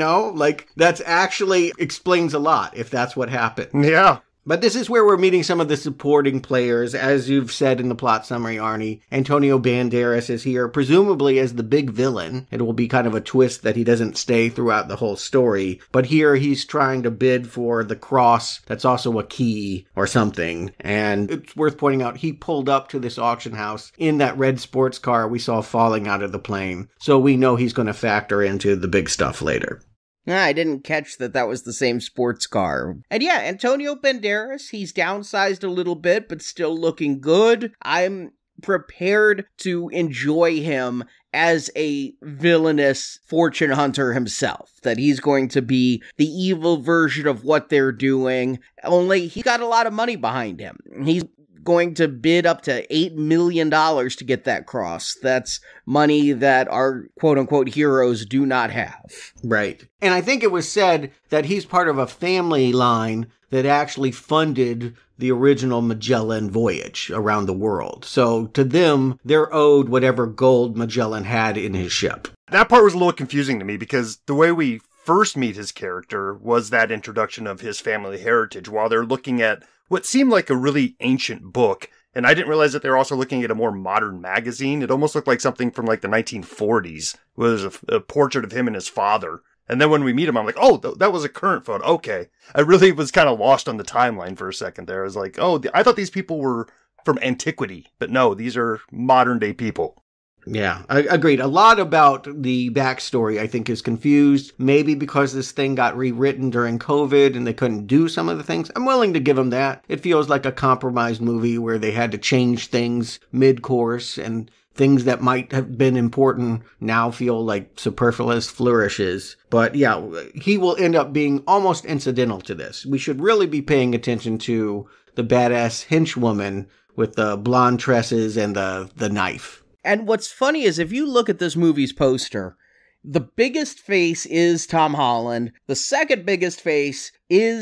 that's actually explains a lot if that's what happened. Yeah. But this is where we're meeting some of the supporting players. As you've said in the plot summary, Arnie, Antonio Banderas is here, presumably as the big villain. It will be kind of a twist that he doesn't stay throughout the whole story. But here he's trying to bid for the cross that's also a key or something. And it's worth pointing out, he pulled up to this auction house in that red sports car we saw falling out of the plane. So we know he's going to factor into the big stuff later. I didn't catch that was the same sports car. And yeah, Antonio Banderas, he's downsized a little bit, but still looking good. I'm prepared to enjoy him as a villainous fortune hunter himself. That he's going to be the evil version of what they're doing, only he got a lot of money behind him. He's going to bid up to $8 million to get that cross. That's money that our quote-unquote heroes do not have. Right. And I think it was said that he's part of a family line that actually funded the original Magellan voyage around the world. So to them, they're owed whatever gold Magellan had in his ship. That part was a little confusing to me because the way we first meet his character was that introduction of his family heritage while they're looking at what seemed like a really ancient book. And I didn't realize that they're also looking at a more modern magazine. It almost looked like something from the 1940s. It was a portrait of him and his father. And then when we meet him, I'm like, oh, that was a current photo. Okay. I really was kind of lost on the timeline for a second there. I was like, oh, I thought these people were from antiquity. But no, these are modern day people. Yeah, agreed. A lot about the backstory, I think, is confused. Maybe because this thing got rewritten during COVID and they couldn't do some of the things. I'm willing to give them that. It feels like a compromised movie where they had to change things mid-course, and things that might have been important now feel like superfluous flourishes. But yeah, he will end up being almost incidental to this. We should really be paying attention to the badass henchwoman with the blonde tresses and the knife. And what's funny is if you look at this movie's poster, the biggest face is Tom Holland. The second biggest face is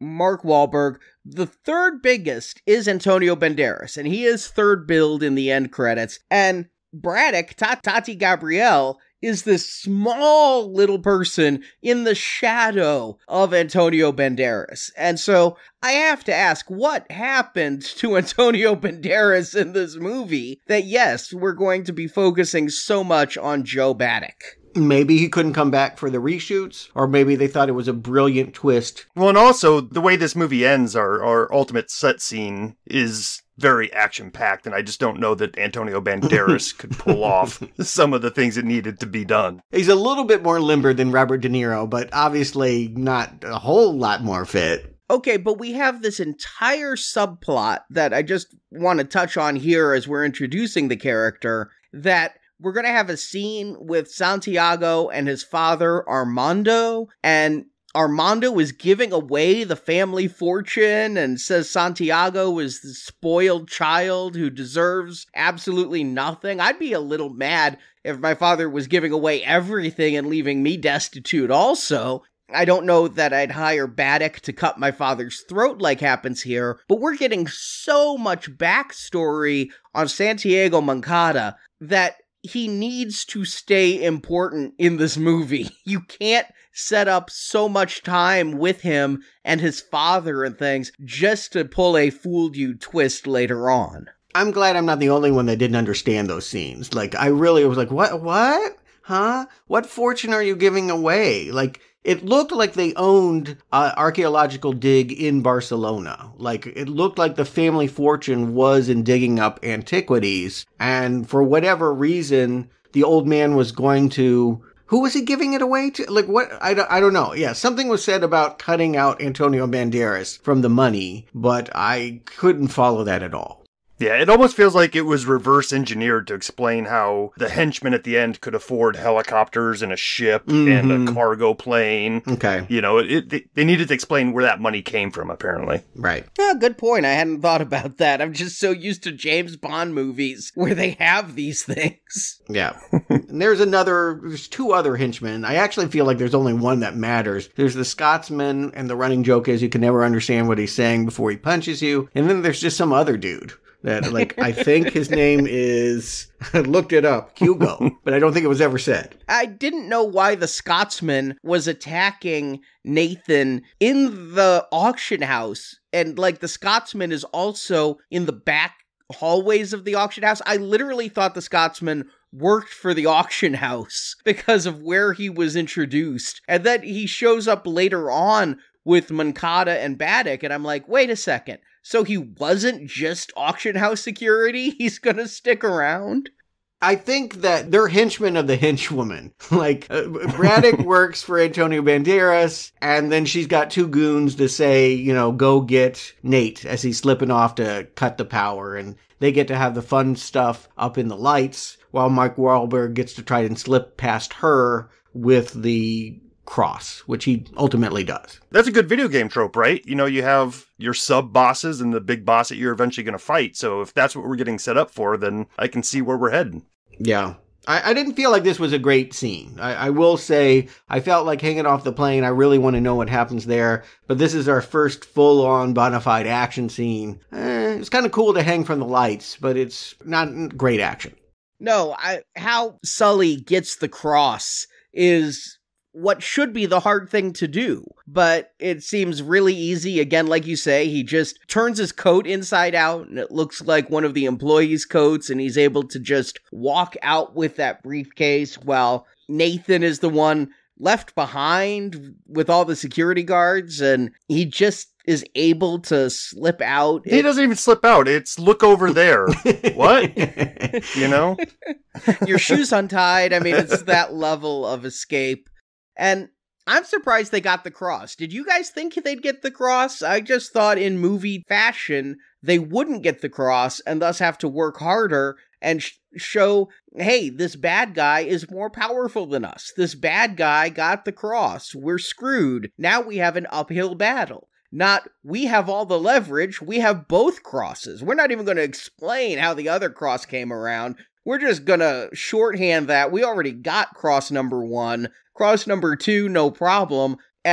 Mark Wahlberg. The third biggest is Antonio Banderas, and he is third billed in the end credits. And Braddock, Tati Gabrielle, is this small little person in the shadow of Antonio Banderas. And so I have to ask, what happened to Antonio Banderas in this movie that, yes, we're going to be focusing so much on Joe Braddock? Maybe he couldn't come back for the reshoots, or maybe they thought it was a brilliant twist. Well, and also, the way this movie ends, our ultimate set scene is very action-packed, and I just don't know that Antonio Banderas could pull off some of the things that needed to be done. He's a little bit more limber than Robert De Niro, but obviously not a whole lot more fit. Okay, but we have this entire subplot that I just want to touch on here as we're introducing the character, that we're going to have a scene with Santiago and his father, Armando, and Armando is giving away the family fortune and says Santiago is the spoiled child who deserves absolutely nothing. I'd be a little mad if my father was giving away everything and leaving me destitute also. I don't know that I'd hire Braddock to cut my father's throat like happens here, but we're getting so much backstory on Santiago Moncada that he needs to stay important in this movie. You can't set up so much time with him and his father and things just to pull a fooled you twist later on. I'm glad I'm not the only one that didn't understand those scenes. Like, I really was like, what? Huh? What fortune are you giving away? Like, it looked like they owned an archaeological dig in Barcelona. Like, it looked like the family fortune was in digging up antiquities. And for whatever reason, the old man was going to... Who was he giving it away to? Like, what? I don't know. Yeah, something was said about cutting out Antonio Banderas from the money, but I couldn't follow that at all. Yeah, it almost feels like it was reverse engineered to explain how the henchmen at the end could afford helicopters and a ship and a cargo plane. Okay. You know, they needed to explain where that money came from, apparently. Right. Yeah, good point. I hadn't thought about that. I'm just so used to James Bond movies where they have these things. Yeah. And there's two other henchmen. I actually feel like there's only one that matters. There's the Scotsman, and the running joke is you can never understand what he's saying before he punches you. And then there's just some other dude. That, like, I think his name is, I looked it up, Hugo, but I don't think it was ever said. I didn't know why the Scotsman was attacking Nathan in the auction house. And, like, the Scotsman is also in the back hallways of the auction house. I literally thought the Scotsman worked for the auction house because of where he was introduced. And then he shows up later on with Moncada and Braddock, and I'm like, wait a second. So he wasn't just auction house security? He's gonna stick around? I think that they're henchmen of the henchwoman. Like, Braddock works for Antonio Banderas, and then she's got two goons to say, you know, go get Nate as he's slipping off to cut the power, and they get to have the fun stuff up in the lights, while Mark Wahlberg gets to try and slip past her with the cross, which he ultimately does. That's a good video game trope, right? You know, you have your sub-bosses and the big boss that you're eventually going to fight. So if that's what we're getting set up for, then I can see where we're heading. Yeah. I didn't feel like this was a great scene. I will say, I felt like hanging off the plane. I really want to know what happens there. But this is our first full-on bona fide action scene. It's kind of cool to hang from the lights, but it's not great action. No, how Sully gets the cross is what should be the hard thing to do, but it seems really easy. Again, like you say, he just turns his coat inside out and it looks like one of the employees' coats, and he's able to just walk out with that briefcase while Nathan is the one left behind with all the security guards, and he just is able to slip out. He doesn't even slip out. It's look over there. What? You know? Your shoes untied. I mean, it's that level of escape. And I'm surprised they got the cross. Did you guys think they'd get the cross? I just thought in movie fashion, they wouldn't get the cross and thus have to work harder and show, hey, this bad guy is more powerful than us. This bad guy got the cross. We're screwed. Now we have an uphill battle. Not, we have all the leverage. We have both crosses. We're not even going to explain how the other cross came around. We're just going to shorthand that. We already got cross number 1. Cross number 2, no problem. And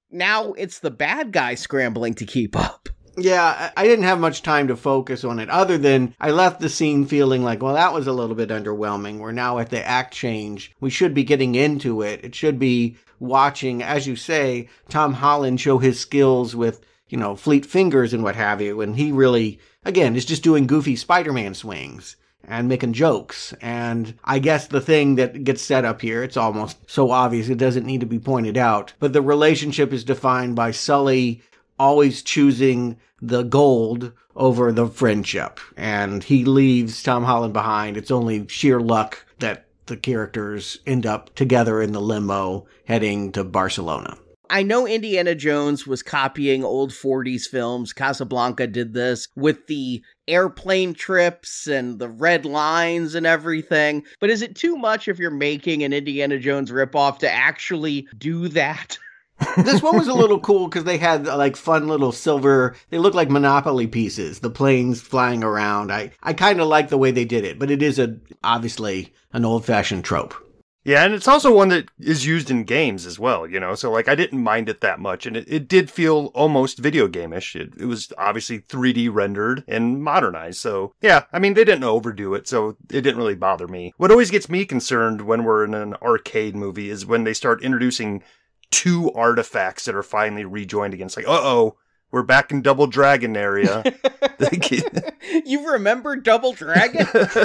now it's the bad guy scrambling to keep up. Yeah, I didn't have much time to focus on it, other than I left the scene feeling like, well, that was a little bit underwhelming. We're now at the act change. We should be getting into it. It should be watching, as you say, Tom Holland show his skills with, fleet fingers and what have you. And he really, again, is just doing goofy Spider-Man swings and making jokes. And I guess the thing that gets set up here, it's almost so obvious it doesn't need to be pointed out, but the relationship is defined by Sully always choosing the gold over the friendship. And he leaves Tom Holland behind. It's only sheer luck that the characters end up together in the limo heading to Barcelona. I know Indiana Jones was copying old 40s films. Casablanca did this with the airplane trips and the red lines and everything. But is it too much if you're making an Indiana Jones ripoff to actually do that? This one was a little cool because they had like fun little silver, they look like Monopoly pieces, the planes flying around. I kind of like the way they did it, but it is obviously an old-fashioned trope. Yeah, and it's also one that is used in games as well, so like I didn't mind it that much, and it did feel almost video game-ish. It was obviously 3D rendered and modernized, so yeah, I mean, they didn't overdo it, so it didn't really bother me. What always gets me concerned when we're in an arcade movie is when they start introducing two artifacts that are finally rejoined again. It's like, uh-oh, we're back in Double Dragon area. You remember Double Dragon?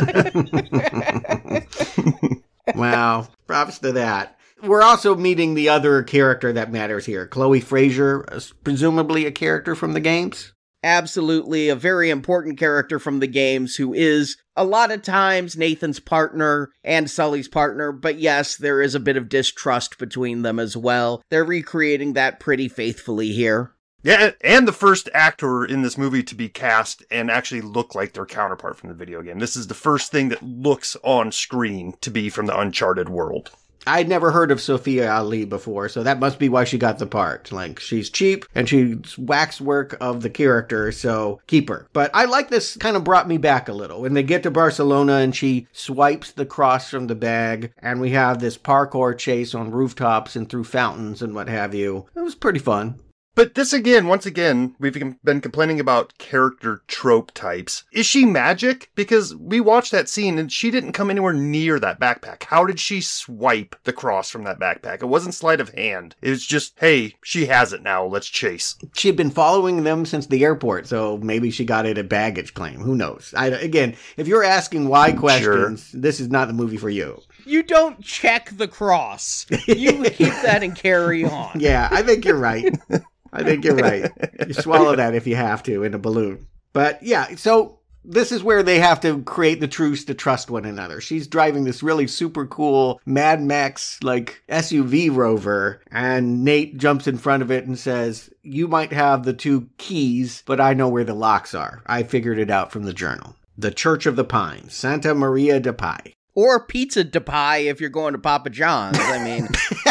Wow, props to that. We're also meeting the other character that matters here. Chloe Frazer, presumably a character from the games? Absolutely, a very important character from the games who is a lot of times Nathan's partner and Sully's partner, but yes, there is a bit of distrust between them as well. They're recreating that pretty faithfully here. Yeah, and the first actor in this movie to be cast and actually look like their counterpart from the video game. This is the first thing that looks on screen to be from the Uncharted world. I'd never heard of Sophia Ali before, so that must be why she got the part. Like, she's cheap, and she's waxwork of the character, so keep her. But I like this, kind of brought me back a little. When they get to Barcelona and she swipes the cross from the bag, and we have this parkour chase on rooftops and through fountains and what have you. It was pretty fun. But this again, once again, we've been complaining about character trope types. Is she magic? Because we watched that scene and she didn't come anywhere near that backpack. How did she swipe the cross from that backpack? It wasn't sleight of hand. It was just, hey, she has it now, let's chase. She had been following them since the airport, so maybe she got it a baggage claim. Who knows? Again, if you're asking why questions, sure, this is not the movie for you. You don't check the cross. You keep that and carry on. Yeah, I think you're right. I think you're right. You swallow that if you have to in a balloon. But yeah, so this is where they have to create the truce to trust one another. She's driving this really super cool Mad Max like SUV Rover, and Nate jumps in front of it and says, "You might have the 2 keys, but I know where the locks are. I figured it out from the journal. The Church of the Pines, Santa Maria de Pai." Or Pizza de Pie if you're going to Papa John's. I mean...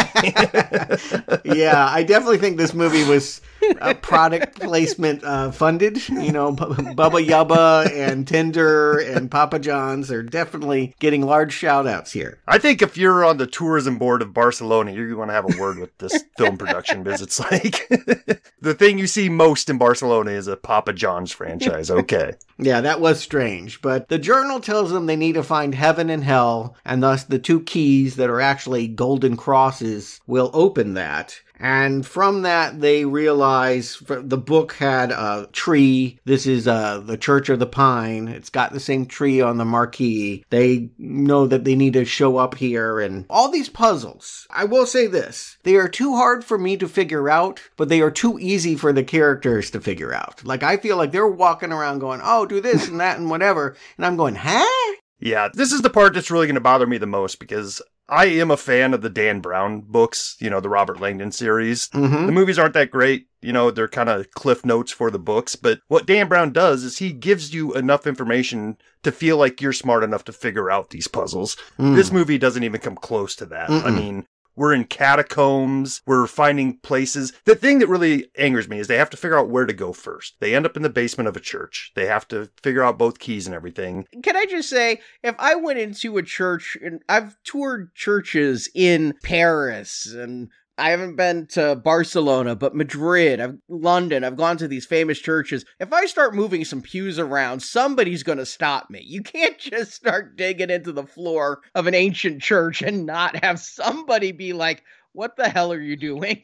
Yeah, I definitely think this movie was product placement funded. Bubba Yubba and Tinder and Papa John's are definitely getting large shout outs here. I think if you're on the tourism board of Barcelona, you're going to have a word with this film production biz. It's like the thing you see most in Barcelona is a Papa John's franchise. Okay. Yeah, that was strange. But the journal tells them they need to find heaven and hell, and thus the 2 keys that are actually golden crosses will open that. And from that, they realize the book had a tree. This is the Church of the Pine. It's got the same tree on the marquee. They know that they need to show up here. And all these puzzles, I will say this, they are too hard for me to figure out, but they are too easy for the characters to figure out. Like, I feel like they're walking around going, oh, do this and that and whatever. And I'm going, huh? Yeah, this is the part that's really going to bother me the most because I am a fan of the Dan Brown books, the Robert Langdon series. Mm-hmm. The movies aren't that great. They're kind of cliff notes for the books. But what Dan Brown does is he gives you enough information to feel like you're smart enough to figure out these puzzles. This movie doesn't even come close to that. I mean, we're in catacombs. We're finding places. The thing that really angers me is they have to figure out where to go first. They end up in the basement of a church. They have to figure out both keys and everything. Can I just say, if I went into a church, and I've toured churches in Paris and I haven't been to Barcelona, but Madrid, London, I've gone to these famous churches. If I start moving some pews around, somebody's going to stop me. You can't just start digging into the floor of an ancient church and not have somebody be like, what the hell are you doing?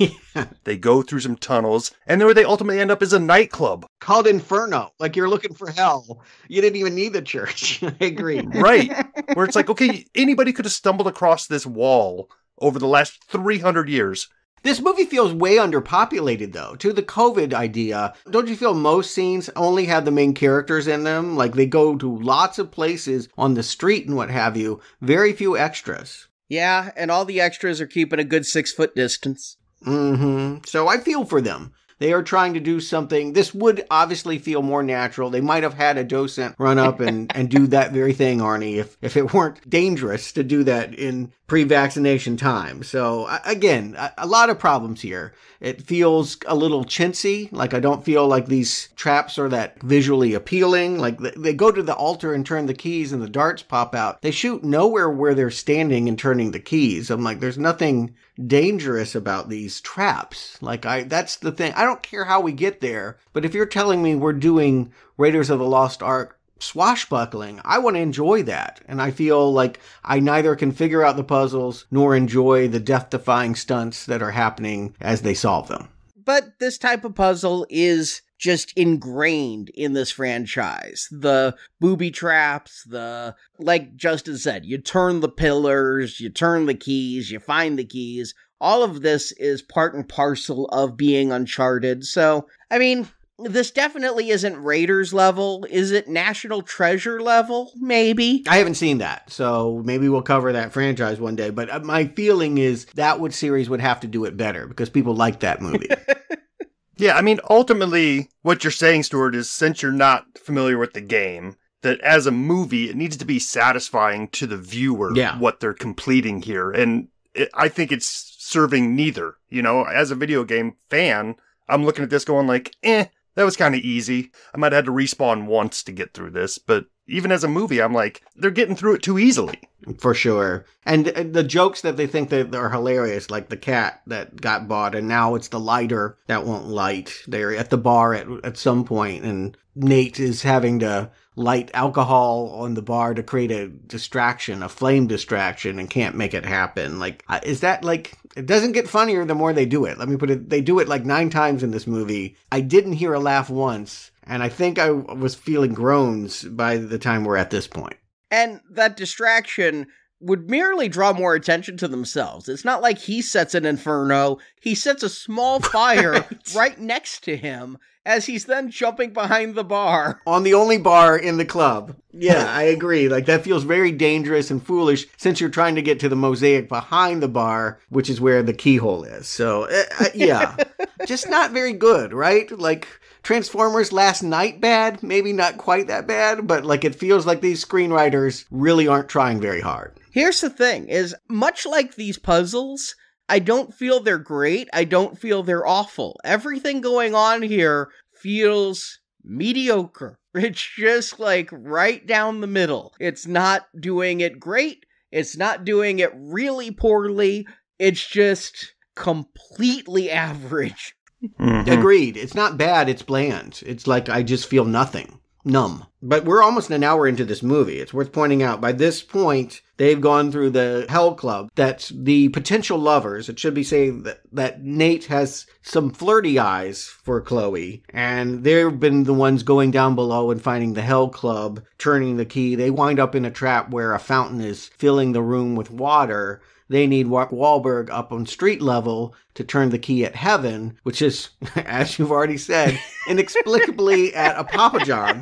They go through some tunnels, and where they ultimately end up is a nightclub. Called Inferno. Like you're looking for hell. You didn't even need the church. I agree. Right. Where it's like, okay, anybody could have stumbled across this wall over the last 300 years. This movie feels way underpopulated, though. To the COVID idea, don't you feel most scenes only have the main characters in them? Like they go to lots of places on the street and what have you. Very few extras. Yeah, and all the extras are keeping a good 6-foot distance. Mm-hmm. So I feel for them. They are trying to do something. This would obviously feel more natural. They might have had a docent run up and do that very thing, Arnie, if it weren't dangerous to do that in pre-vaccination time. So again, a lot of problems here. It feels a little chintzy. Like I don't feel like these traps are that visually appealing. Like they go to the altar and turn the keys and the darts pop out. They shoot nowhere where they're standing and turning the keys. I'm like, there's nothing dangerous about these traps. Like that's the thing. I don't care how we get there, but if you're telling me we're doing Raiders of the Lost Ark swashbuckling, I want to enjoy that. And I feel like I neither can figure out the puzzles nor enjoy the death-defying stunts that are happening as they solve them. But this type of puzzle is just ingrained in this franchise. The booby traps, like Justin said, you turn the pillars, you turn the keys, you find the keys. All of this is part and parcel of being Uncharted. So, I mean, this definitely isn't Raiders level. Is it National Treasure level? Maybe. I haven't seen that, so maybe we'll cover that franchise one day. But my feeling is that series would have to do it better because people like that movie. Yeah, I mean, ultimately, what you're saying, Stuart, is since you're not familiar with the game, that as a movie, it needs to be satisfying to the viewer what they're completing here. And I think it's serving neither. You know, as a video game fan, I'm looking at this going like, that was kind of easy. I might have had to respawn once to get through this, but even as a movie, I'm like, they're getting through it too easily. For sure. And the jokes that they think that are hilarious, like the cat that got bought, and now it's the lighter that won't light. They're at the bar at some point, and Nate is having to light alcohol on the bar to create a distraction, a flame distraction, and can't make it happen. Like, is that like, it doesn't get funnier the more they do it. Let me put it, they do it like 9 times in this movie. I didn't hear a laugh once, and I think I was feeling groans by the time we're at this point. And that distraction would merely draw more attention to themselves. It's not like he sets an inferno. He sets a small fire right next to him as he's then jumping behind the bar. On the only bar in the club. Yeah, I agree. Like, that feels very dangerous and foolish since you're trying to get to the mosaic behind the bar, which is where the keyhole is. So, yeah. Just not very good, right? Like, Transformers Last Night bad? Maybe not quite that bad, but like it feels like these screenwriters really aren't trying very hard. Here's the thing, is much like these puzzles, I don't feel they're great. I don't feel they're awful. Everything going on here feels mediocre. It's just like right down the middle. It's not doing it great. It's not doing it really poorly. It's just completely average. Mm-hmm. Agreed. It's not bad, it's bland. It's like I just feel nothing. Numb. But we're almost an hour into this movie. It's worth pointing out, by this point, they've gone through the Hell Club. That's the potential lovers. It should be saying that Nate has some flirty eyes for Chloe, and they've been the ones going down below and finding the Hell Club, turning the key. They wind up in a trap where a fountain is filling the room with water. They need Wahlberg up on street level to turn the key at heaven, which is, as you've already said, inexplicably at a Papa John's.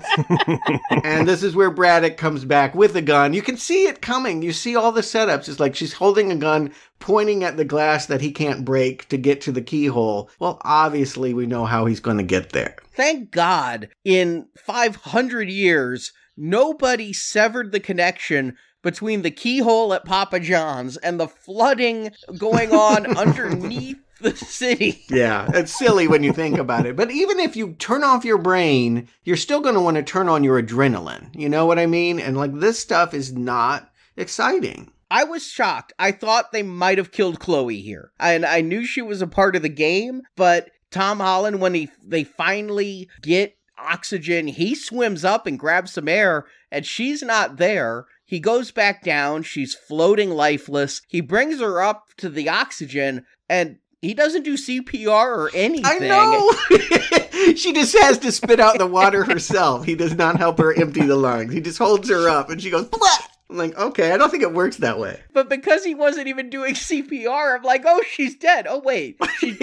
And this is where Braddock comes back with a gun. You can see it coming. You see all the setups. It's like she's holding a gun, pointing at the glass that he can't break to get to the keyhole. Well, obviously, we know how he's going to get there. Thank God, in 500 years, nobody severed the connection between the keyhole at Papa John's and the flooding going on underneath the city. Yeah, it's silly when you think about it. But even if you turn off your brain, you're still going to want to turn on your adrenaline. You know what I mean? And like, this stuff is not exciting. I was shocked. I thought they might have killed Chloe here. And I knew she was a part of the game, but Tom Holland, when they finally get oxygen, he swims up and grabs some air, and she's not there. He goes back down. She's floating lifeless. He brings her up to the oxygen, and he doesn't do CPR or anything. I know! She just has to spit out the water herself. He does not help her empty the lungs. He just holds her up, and she goes, blah! I'm like, okay, I don't think it works that way. But because he wasn't even doing CPR, I'm like, oh, she's dead. Oh, wait.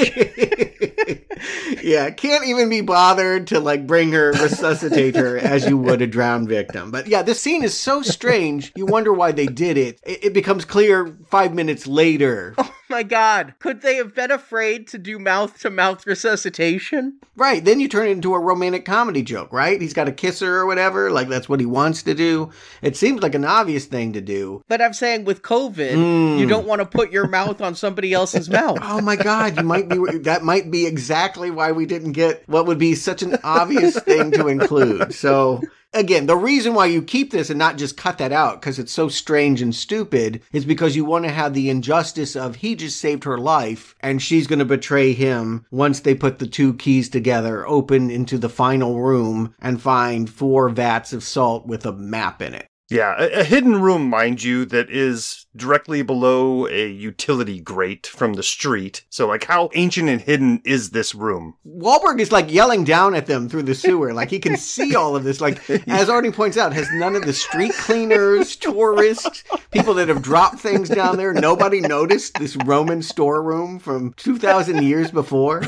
Yeah, can't even be bothered to, like, bring her, resuscitate her as you would a drowned victim. But yeah, this scene is so strange, you wonder why they did it. It becomes clear 5 minutes later. Oh my God. Could they have been afraid to do mouth-to-mouth resuscitation? Right, then you turn it into a romantic comedy joke, right? He's got to kiss her or whatever, like that's what he wants to do. It seems like an obvious thing to do. But I'm saying with COVID, you don't want to put your mouth on somebody else's mouth. Oh my God, that might be exactly why we didn't get what would be such an obvious thing to include. So again, the reason why you keep this and not just cut that out because it's so strange and stupid is because you want to have the injustice of he just saved her life and she's going to betray him once they put the two keys together, open into the final room and find 4 vats of salt with a map in it. Yeah, a hidden room, mind you, that is directly below a utility grate from the street. So, like, how ancient and hidden is this room? Wahlberg is, like, yelling down at them through the sewer. Like, he can see all of this. Like, as Arnie points out, has none of the street cleaners, tourists, people that have dropped things down there, nobody noticed this Roman storeroom from 2,000 years before?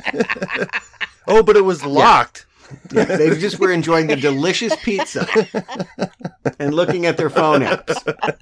Oh, but it was locked. Yeah, they just were enjoying the delicious pizza and looking at their phone apps.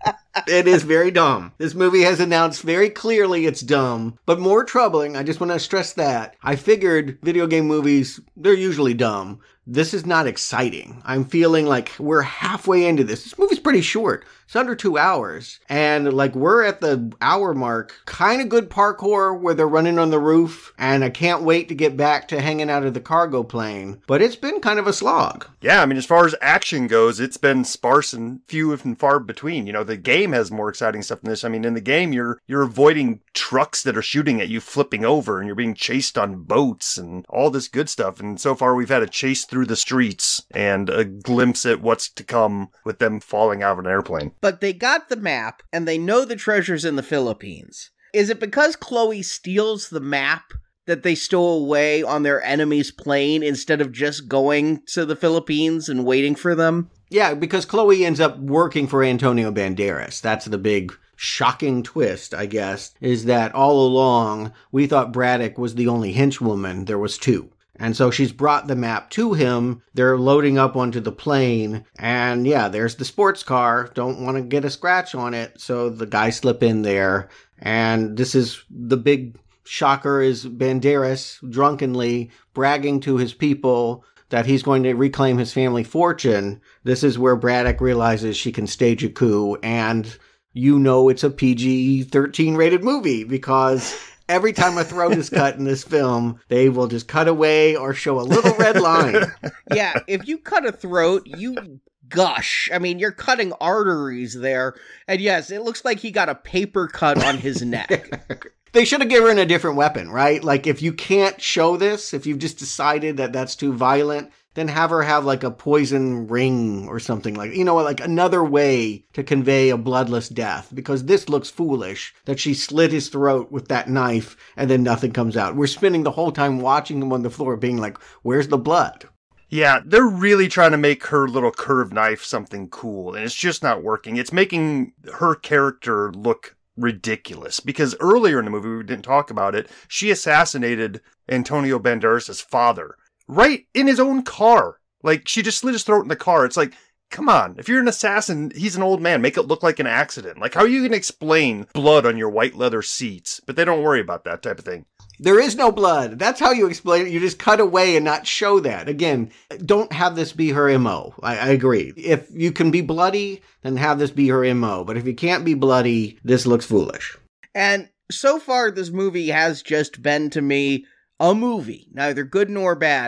It is very dumb. This movie has announced very clearly it's dumb, but more troubling, I just want to stress that. I figured video game movies, they're usually dumb. This is not exciting. I'm feeling like we're halfway into this. This movie's pretty short. It's under 2 hours. And like we're at the hour mark. Kind of good parkour where they're running on the roof. And I can't wait to get back to hanging out of the cargo plane. But it's been kind of a slog. Yeah, I mean, as far as action goes, it's been sparse and few and far between. You know, the game has more exciting stuff than this. I mean, in the game, you're avoiding trucks that are shooting at you, flipping over, and you're being chased on boats and all this good stuff. And so far, we've had a chase through the streets and a glimpse at what's to come with them falling out of an airplane. But they got the map, and they know the treasure's in the Philippines. Is it because Chloe steals the map that they stow away on their enemy's plane instead of just going to the Philippines and waiting for them? Yeah, because Chloe ends up working for Antonio Banderas. That's the big shocking twist, I guess, is that all along we thought Braddock was the only henchwoman. There was 2. And so she's brought the map to him. They're loading up onto the plane. And yeah, there's the sports car. Don't want to get a scratch on it. So the guys slip in there. And this is the big shocker is Banderas drunkenly bragging to his people that he's going to reclaim his family fortune. This is where Braddock realizes she can stage a coup. And you know it's a PG-13 rated movie because every time a throat is cut in this film, they will just cut away or show a little red line. Yeah, if you cut a throat, you gush. I mean, you're cutting arteries there. And yes, it looks like he got a paper cut on his neck. They should have given her a different weapon, right? Like, if you can't show this, if you've just decided that that's too violent, then have her have like a poison ring or something like, you know, like another way to convey a bloodless death, because this looks foolish that she slit his throat with that knife and then nothing comes out. We're spending the whole time watching him on the floor being like, where's the blood? Yeah, they're really trying to make her little curved knife something cool, and it's just not working. It's making her character look ridiculous, because earlier in the movie, we didn't talk about it, she assassinated Antonio Banderas' father. Right in his own car. Like, she just slit his throat in the car. It's like, come on. If you're an assassin, he's an old man. Make it look like an accident. Like, how are you going to explain blood on your white leather seats? But they don't worry about that type of thing. There is no blood. That's how you explain it. You just cut away and not show that. Again, don't have this be her MO. I agree. If you can be bloody, then have this be her MO. But if you can't be bloody, this looks foolish. And so far, this movie has just been, to me, a movie, neither good nor bad.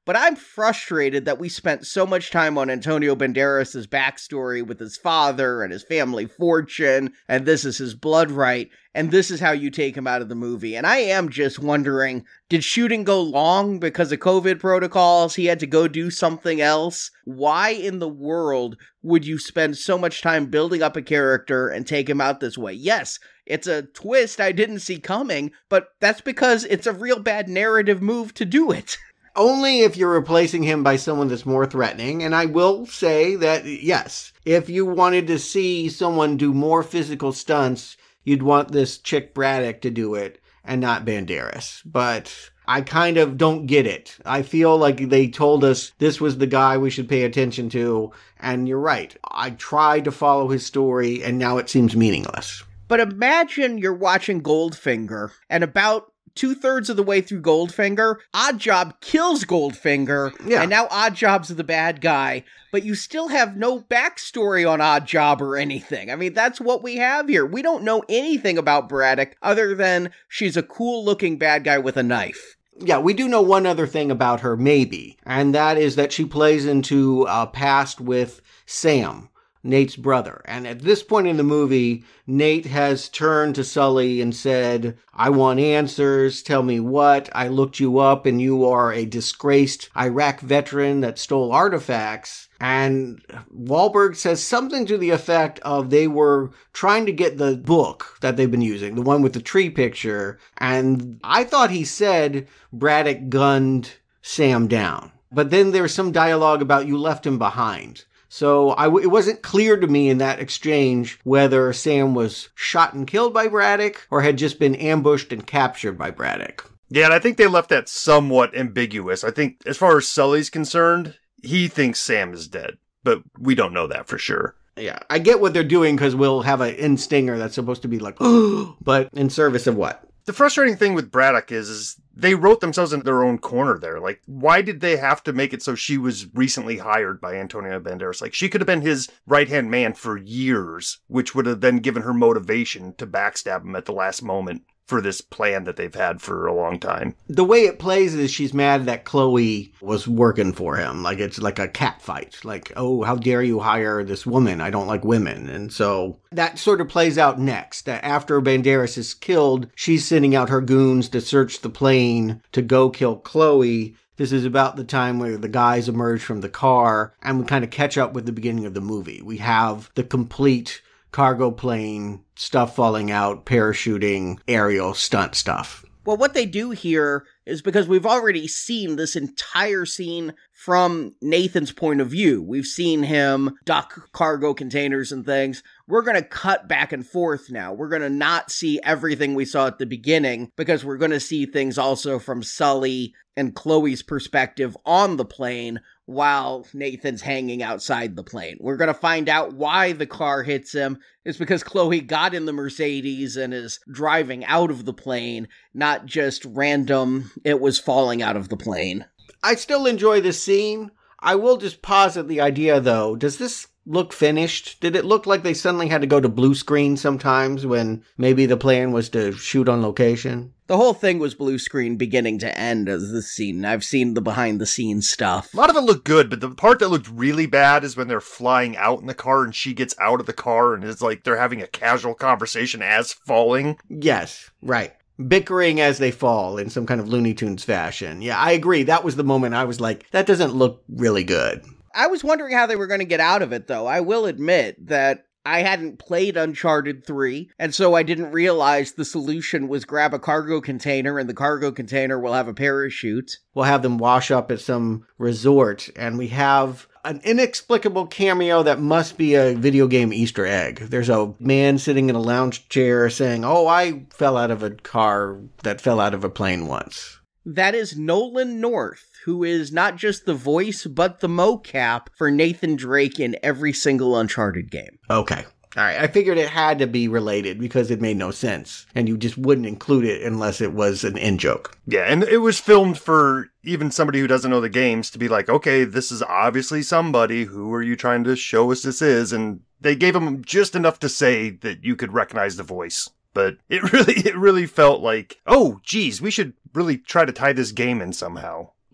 but I'm frustrated that we spent so much time on Antonio Banderas' backstory with his father and his family fortune, and this is his blood right, and this is how you take him out of the movie. And I am just wondering, did shooting go long because of COVID protocols? He had to go do something else? Why in the world would you spend so much time building up a character and take him out this way? Yes, it's a twist I didn't see coming, but that's because it's a real bad narrative move to do it. Only if you're replacing him by someone that's more threatening. And I will say that, yes, if you wanted to see someone do more physical stunts, you'd want this chick Braddock to do it and not Banderas. But I kind of don't get it. I feel like they told us this was the guy we should pay attention to. And you're right. I tried to follow his story and now it seems meaningless. But imagine you're watching Goldfinger, and about 2/3 of the way through Goldfinger, Oddjob kills Goldfinger, and now Oddjob's the bad guy, but you still have no backstory on Oddjob or anything. I mean, that's what we have here. We don't know anything about Braddock other than she's a cool-looking bad guy with a knife. Yeah, we do know one other thing about her, maybe, and that is that she plays into a past with Sam, Nate's brother. And at this point in the movie, Nate has turned to Sully and said, I want answers. Tell me what. I looked you up and you are a disgraced Iraq veteran that stole artifacts. And Wahlberg says something to the effect of they were trying to get the book that they've been using, the one with the tree picture. And I thought he said Braddock gunned Sam down. But then there's some dialogue about you left him behind. So it wasn't clear to me in that exchange whether Sam was shot and killed by Braddock or had just been ambushed and captured by Braddock. Yeah, and I think they left that somewhat ambiguous. I think as far as Sully's concerned, he thinks Sam is dead, but we don't know that for sure. Yeah, I get what they're doing because we'll have an end stinger that's supposed to be like, but in service of what? The frustrating thing with Braddock is they wrote themselves into their own corner there. Like, why did they have to make it so she was recently hired by Antonio Banderas? Like, she could have been his right-hand man for years, which would have then given her motivation to backstab him at the last moment for this plan that they've had for a long time. The way it plays is she's mad that Chloe was working for him. Like, it's like a cat fight. Like, oh, how dare you hire this woman? I don't like women. And so that sort of plays out next. That after Banderas is killed, she's sending out her goons to search the plane to go kill Chloe. This is about the time where the guys emerge from the car and we kind of catch up with the beginning of the movie. We have the complete cargo plane, stuff falling out, parachuting, aerial stunt stuff. Well, what they do here is because we've already seen this entire scene from Nathan's point of view. We've seen him duck cargo containers and things. We're going to cut back and forth now. We're going to not see everything we saw at the beginning because we're going to see things also from Sully and Chloe's perspective on the plane while Nathan's hanging outside the plane. We're going to find out why the car hits him. It's because Chloe got in the Mercedes and is driving out of the plane, not just random, it was falling out of the plane. I still enjoy this scene. I will just posit the idea, though. Does this look finished? Did it look like they suddenly had to go to blue screen sometimes when maybe the plan was to shoot on location? The whole thing was blue screen beginning to end as this scene. I've seen the behind-the-scenes stuff. A lot of it looked good, but the part that looked really bad is when they're flying out in the car and she gets out of the car and it's like they're having a casual conversation as falling. Yes, right. Bickering as they fall in some kind of Looney Tunes fashion. Yeah, I agree. That was the moment I was like, that doesn't look really good. I was wondering how they were going to get out of it, though. I will admit that I hadn't played Uncharted 3, and so I didn't realize the solution was grab a cargo container, and the cargo container will have a parachute. We'll have them wash up at some resort, and we have an inexplicable cameo that must be a video game Easter egg. There's a man sitting in a lounge chair saying, oh, I fell out of a car that fell out of a plane once. That is Nolan North, who is not just the voice, but the mocap for Nathan Drake in every single Uncharted game. Okay. All right. I figured it had to be related because it made no sense. And you just wouldn't include it unless it was an in-joke. Yeah, and it was filmed for even somebody who doesn't know the games to be like, okay, this is obviously somebody. Who are you trying to show us this is? And they gave him just enough to say that you could recognize the voice. But it really felt like, oh, geez, we should really try to tie this game in somehow.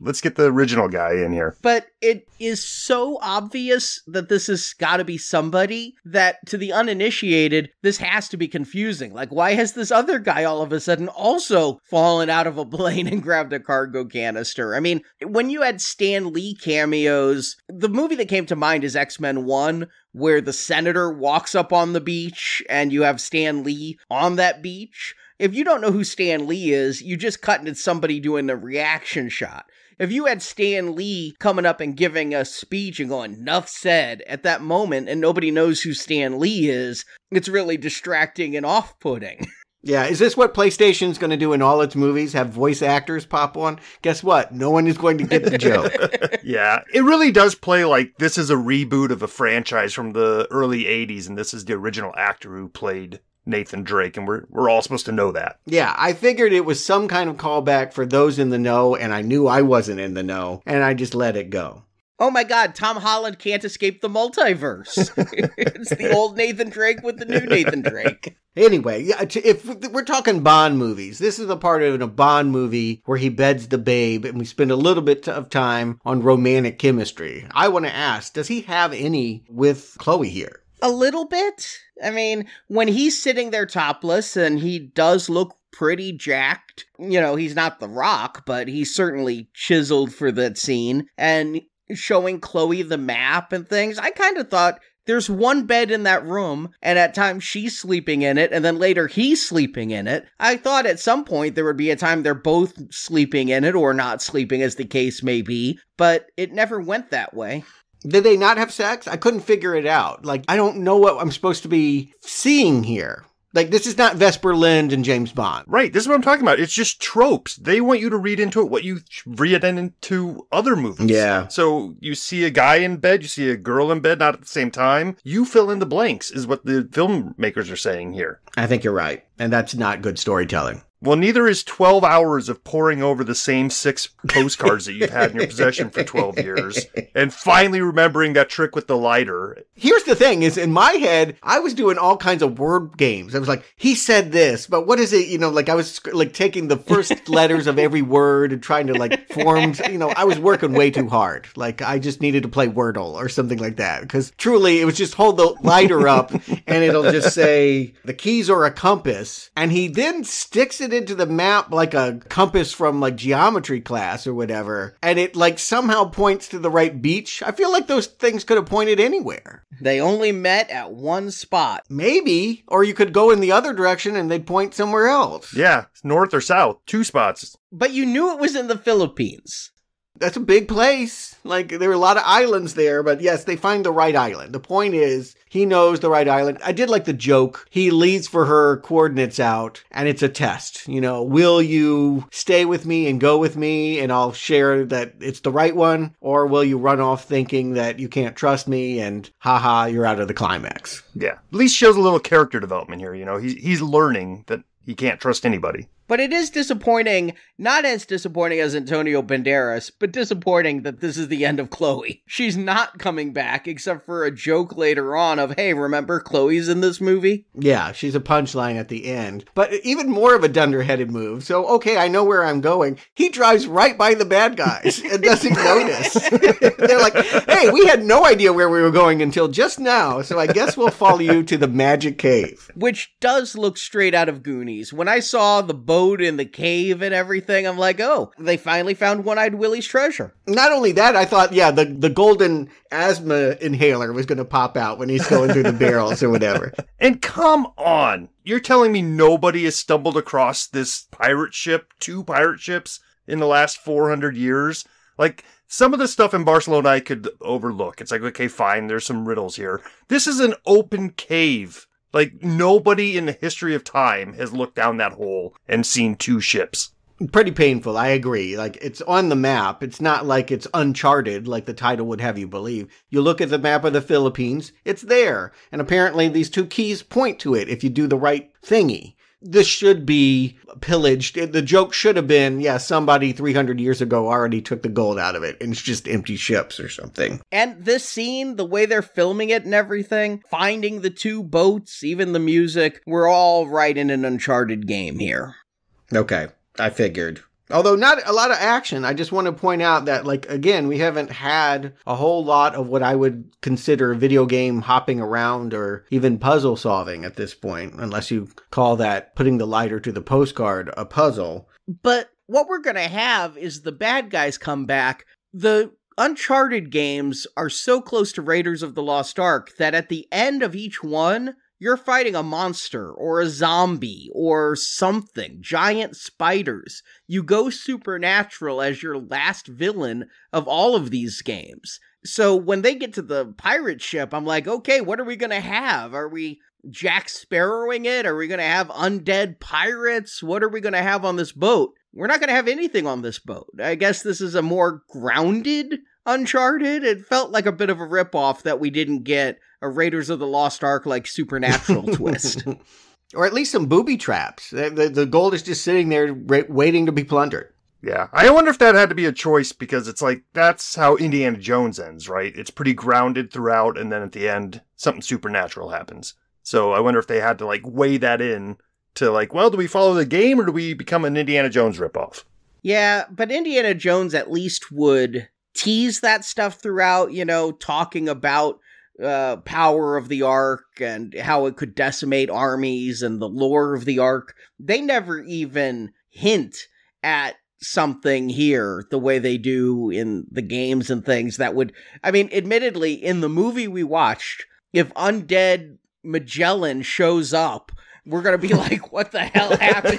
Let's get the original guy in here. But it is so obvious that this has got to be somebody that to the uninitiated, this has to be confusing. Like, why has this other guy all of a sudden also fallen out of a plane and grabbed a cargo canister? I mean, when you had Stan Lee cameos, the movie that came to mind is X-Men 1, where the senator walks up on the beach and you have Stan Lee on that beach. If you don't know who Stan Lee is, you just cut into somebody doing the reaction shot. If you had Stan Lee coming up and giving a speech and going, "Enough said," at that moment, and nobody knows who Stan Lee is, it's really distracting and off-putting. Yeah, is this what PlayStation's going to do in all its movies? Have voice actors pop on? Guess what? No one is going to get the joke. Yeah, it really does play like this is a reboot of a franchise from the early 80s, and this is the original actor who played Nathan Drake, and we're all supposed to know that. Yeah, I figured it was some kind of callback for those in the know, and I knew I wasn't in the know, and I just let it go. Oh my god, Tom Holland can't escape the multiverse. It's the old Nathan Drake with the new Nathan Drake. Anyway, if we're talking Bond movies, this is a part of a Bond movie where he beds the babe, and we spend a little bit of time on romantic chemistry. I want to ask, does he have any with Chloe here? A little bit. I mean, when he's sitting there topless, and he does look pretty jacked, you know, he's not The Rock, but he's certainly chiseled for that scene, and showing Chloe the map and things, I kind of thought there's one bed in that room, and at times she's sleeping in it, and then later he's sleeping in it. I thought at some point there would be a time they're both sleeping in it, or not sleeping, as the case may be, but it never went that way. Did they not have sex? I couldn't figure it out. Like, I don't know what I'm supposed to be seeing here. Like, this is not Vesper Lynd and James Bond. Right, this is what I'm talking about. It's just tropes. They want you to read into it what you read into other movies. Yeah. So you see a guy in bed, you see a girl in bed, not at the same time. You fill in the blanks, is what the filmmakers are saying here. I think you're right. And that's not good storytelling. Well, neither is 12 hours of poring over the same 6 postcards that you've had in your possession for 12 years and finally remembering that trick with the lighter. Here's the thing is, in my head, I was doing all kinds of word games. I was like, he said this, but what is it? You know, like I was like taking the first letters of every word and trying to like form, you know, I was working way too hard. Like I just needed to play Wordle or something like that. Because truly, it was just hold the lighter up and it'll just say the keys or a compass. And he then sticks it into the map like a compass from like geometry class or whatever, and it like somehow points to the right beach. I feel like those things could have pointed anywhere. They only met at one spot. Maybe, or you could go in the other direction and they'd point somewhere else. Yeah, north or south, 2 spots. But you knew it was in the Philippines. That's a big place. Like, there are a lot of islands there, but yes, they find the right island. The point is, he knows the right island. I did like the joke. He leads for her coordinates out, and it's a test. You know, will you stay with me and go with me, and I'll share that it's the right one? Or will you run off thinking that you can't trust me, and haha, you're out of the climax? Yeah, at least shows a little character development here, you know. He's learning that he can't trust anybody. But it is disappointing, not as disappointing as Antonio Banderas, but disappointing that this is the end of Chloe. She's not coming back, except for a joke later on of, hey, remember Chloe's in this movie? Yeah, she's a punchline at the end. But even more of a dunderheaded move. So, okay, I know where I'm going. He drives right by the bad guys and doesn't notice. They're like, hey, we had no idea where we were going until just now, so I guess we'll follow you to the magic cave. Which does look straight out of Goonies. When I saw the boat in the cave and everything, I'm like, oh, they finally found One-Eyed Willie's treasure. Not only that, I thought, yeah, the golden asthma inhaler was going to pop out when he's going through the barrels or whatever. And come on, you're telling me nobody has stumbled across this pirate ship, 2 pirate ships, in the last 400 years? Like, some of the stuff in Barcelona I could overlook. It's like, okay, fine, there's some riddles here. This is an open cave. Like, nobody in the history of time has looked down that hole and seen 2 ships. Pretty painful, I agree. Like, it's on the map. It's not like it's Uncharted, like the title would have you believe. You look at the map of the Philippines, it's there. And apparently these 2 keys point to it if you do the right thingy. This should be pillaged. The joke should have been, yeah, somebody 300 years ago already took the gold out of it, and it's just empty ships or something. And this scene, the way they're filming it and everything, finding the 2 boats, even the music, we're all right in an Uncharted game here. Okay, I figured. Although not a lot of action. I just want to point out that, like, again, we haven't had a whole lot of what I would consider video game hopping around or even puzzle solving at this point, unless you call that putting the lighter to the postcard a puzzle. But what we're going to have is the bad guys come back. The Uncharted games are so close to Raiders of the Lost Ark that at the end of each one, you're fighting a monster or a zombie or something, giant spiders. You go supernatural as your last villain of all of these games. So when they get to the pirate ship, I'm like, okay, what are we going to have? Are we Jack Sparrowing it? Are we going to have undead pirates? What are we going to have on this boat? We're not going to have anything on this boat. I guess this is a more grounded Uncharted. It felt like a bit of a ripoff that we didn't get a Raiders of the Lost Ark like supernatural twist. Or at least some booby traps. The gold is just sitting there waiting to be plundered. Yeah, I wonder if that had to be a choice, because it's like, that's how Indiana Jones ends, right? It's pretty grounded throughout, and then at the end, something supernatural happens. So I wonder if they had to, like, weigh that in to, like, well, do we follow the game, or do we become an Indiana Jones ripoff? Yeah, but Indiana Jones at least would tease that stuff throughout, you know, talking about power of the Ark and how it could decimate armies and the lore of the Ark. They never even hint at something here the way they do in the games and things that would, I mean, admittedly, in the movie we watched, if undead Magellan shows up, we're going to be like, what the hell happened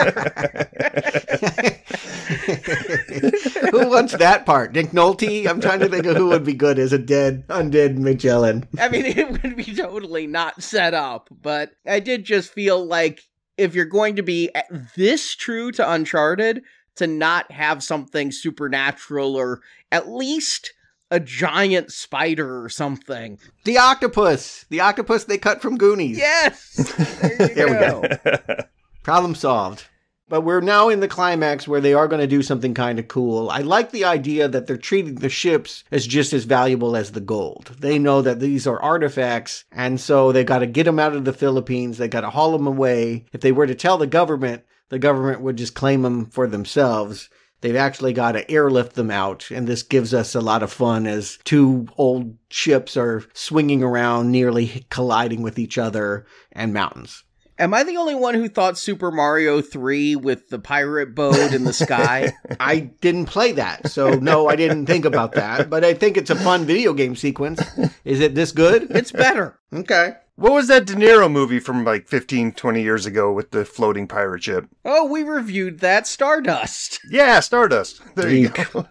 here? Who wants that part? Nick Nolte? I'm trying to think of who would be good as a undead Magellan. I mean, it would be totally not set up, but I did just feel like if you're going to be this true to Uncharted, to not have something supernatural or at least a giant spider or something. The octopus they cut from Goonies. Yes! There we go. Problem solved. But we're now in the climax where they are going to do something kind of cool. I like the idea that they're treating the ships as just as valuable as the gold. They know that these are artifacts, and so they got to get them out of the Philippines. They got to haul them away. If they were to tell the government would just claim them for themselves. They've actually got to airlift them out, and this gives us a lot of fun as two old ships are swinging around, nearly colliding with each other, and mountains. Am I the only one who thought Super Mario 3 with the pirate boat in the sky? I didn't play that, so no, I didn't think about that, but I think it's a fun video game sequence. Is it this good? It's better. Okay. What was that De Niro movie from like 15, 20 years ago with the floating pirate ship? Oh, we reviewed that. Stardust. Yeah, Stardust. There you go.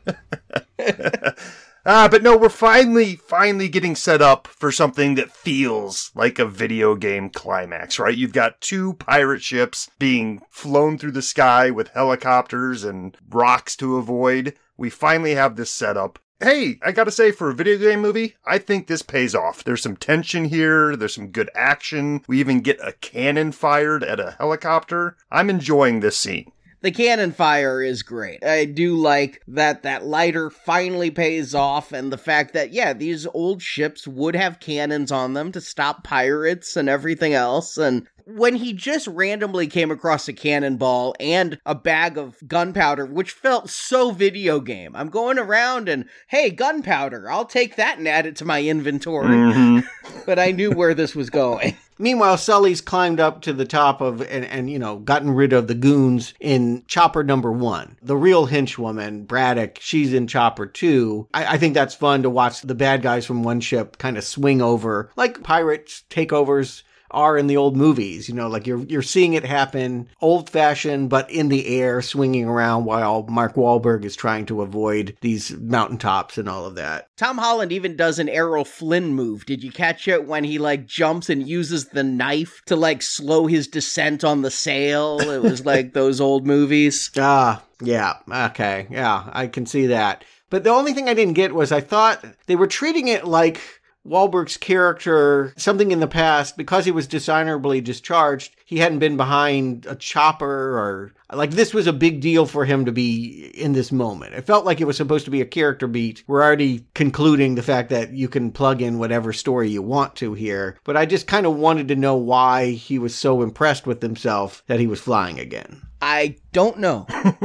But no, we're finally getting set up for something that feels like a video game climax, right? You've got two pirate ships being flown through the sky with helicopters and rocks to avoid. We finally have this set up. Hey, I gotta say, for a video game movie, I think this pays off. There's some tension here, there's some good action. We even get a cannon fired at a helicopter. I'm enjoying this scene. The cannon fire is great. I do like that lighter finally pays off, and the fact that, yeah, these old ships would have cannons on them to stop pirates and everything else, and when he just randomly came across a cannonball and a bag of gunpowder, which felt so video game. I'm going around and, hey, gunpowder, I'll take that and add it to my inventory. Mm-hmm. But I knew where this was going. Meanwhile, Sully's climbed up to the top of and you know, gotten rid of the goons in Chopper number 1. The real henchwoman, Braddock, she's in Chopper 2. I think that's fun to watch the bad guys from one ship kind of swing over, like pirate takeovers are in the old movies, you know, like you're seeing it happen old-fashioned, but in the air, swinging around while Mark Wahlberg is trying to avoid these mountaintops and all of that. Tom Holland even does an Errol Flynn move. Did you catch it when he, like, jumps and uses the knife to, like, slow his descent on the sail? It was like those old movies. Yeah, okay, yeah, I can see that. But the only thing I didn't get was I thought they were treating it like Wahlberg's character, something in the past, because he was dishonorably discharged, he hadn't been behind a chopper, or like this was a big deal for him to be in this moment. It felt like it was supposed to be a character beat. We're already concluding the fact that you can plug in whatever story you want to here, but I just kind of wanted to know why he was so impressed with himself that he was flying again. I don't know.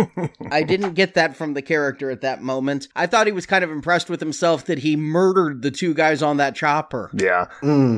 I didn't get that from the character at that moment. I thought he was kind of impressed with himself that he murdered the two guys on that chopper. Yeah.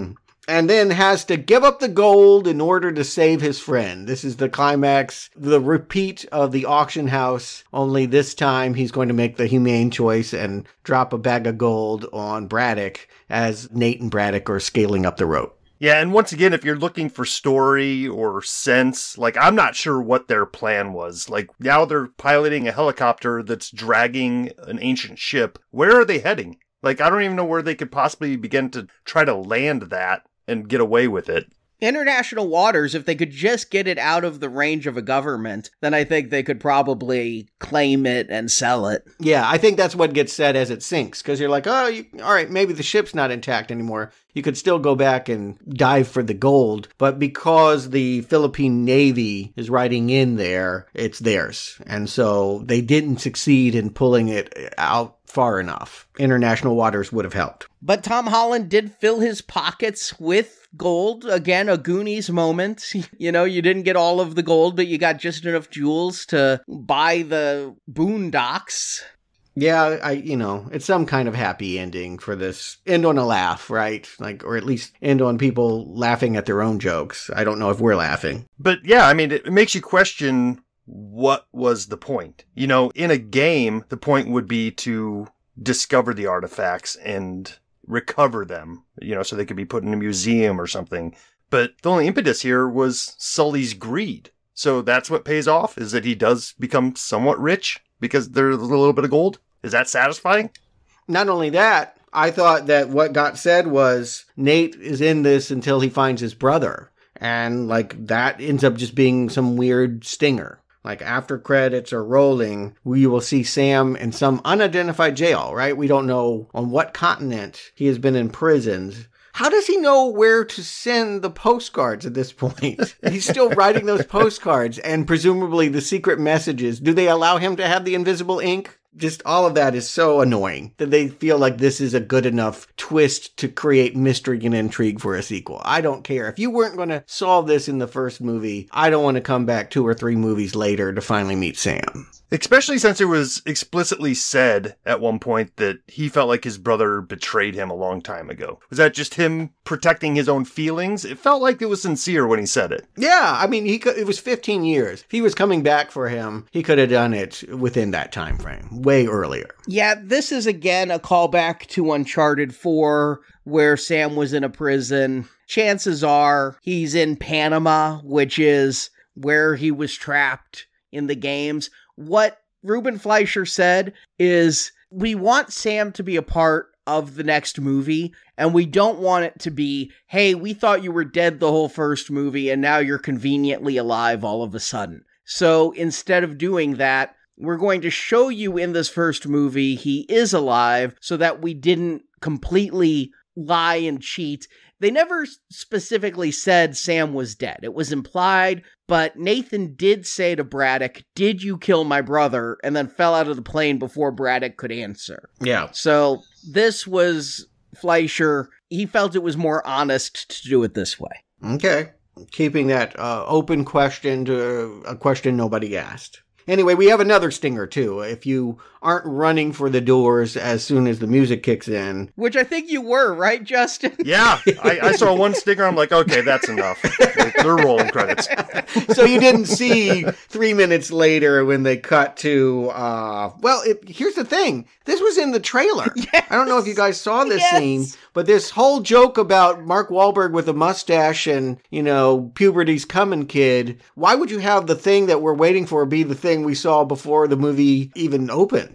And then has to give up the gold in order to save his friend. This is the climax, the repeat of the auction house, only this time he's going to make the humane choice and drop a bag of gold on Braddock as Nate and Braddock are scaling up the rope. Yeah, and once again, if you're looking for story or sense, like, I'm not sure what their plan was. Like, now they're piloting a helicopter that's dragging an ancient ship. Where are they heading? Like, I don't even know where they could possibly begin to try to land that and get away with it. International waters, if they could just get it out of the range of a government, then I think they could probably claim it and sell it. Yeah, I think that's what gets said as it sinks, because you're like, all right, maybe the ship's not intact anymore. You could still go back and dive for the gold, but because the Philippine Navy is riding in there, it's theirs. And so they didn't succeed in pulling it out far enough. International waters would have helped. But Tom Holland did fill his pockets with gold. Again, a Goonies moment. You know, you didn't get all of the gold, but you got just enough jewels to buy the boondocks. Yeah, it's some kind of happy ending for this. End on a laugh, right? Like, or at least end on people laughing at their own jokes. I don't know if we're laughing. But yeah, I mean, it makes you question what was the point. You know, in a game, the point would be to discover the artifacts and recover them, you know, so they could be put in a museum or something. But the only impetus here was Sully's greed. So that's what pays off, is that he does become somewhat rich because there's a little bit of gold. Is that satisfying? Not only that, I thought that what got said was Nate is in this until he finds his brother. And like that ends up just being some weird stinger. Like after credits are rolling, we will see Sam in some unidentified jail, right? We don't know on what continent he has been imprisoned. How does he know where to send the postcards at this point? He's still writing those postcards and presumably the secret messages. Do they allow him to have the invisible ink? Just all of that is so annoying that they feel like this is a good enough twist to create mystery and intrigue for a sequel. I don't care. If you weren't going to solve this in the first movie, I don't want to come back 2 or 3 movies later to finally meet Sam. Especially since it was explicitly said at one point that he felt like his brother betrayed him a long time ago. Was that just him protecting his own feelings? It felt like it was sincere when he said it. Yeah, I mean, it was 15 years. If he was coming back for him, he could have done it within that time frame, way earlier. Yeah, this is again a callback to Uncharted 4, where Sam was in a prison. Chances are he's in Panama, which is where he was trapped in the games. What Ruben Fleischer said is, we want Sam to be a part of the next movie, and we don't want it to be, hey, we thought you were dead the whole first movie, and now you're conveniently alive all of a sudden. So instead of doing that, we're going to show you in this first movie he is alive so that we didn't completely lie and cheat. They never specifically said Sam was dead. It was implied, but Nathan did say to Braddock, "Did you kill my brother?" and then fell out of the plane before Braddock could answer. Yeah. So this was Fleischer. He felt it was more honest to do it this way. Okay. Keeping that open question to a question nobody asked. Anyway, we have another stinger, too. If you aren't running for the doors as soon as the music kicks in. Which I think you were, right, Justin? Yeah. I saw one stinger. I'm like, okay, that's enough. They're rolling credits. So you didn't see 3 minutes later when they cut to, here's the thing. This was in the trailer. Yes. I don't know if you guys saw this scene, but this whole joke about Mark Wahlberg with a mustache and, puberty's coming, kid. Why would you have the thing that we're waiting for be the thing we saw before the movie even opened?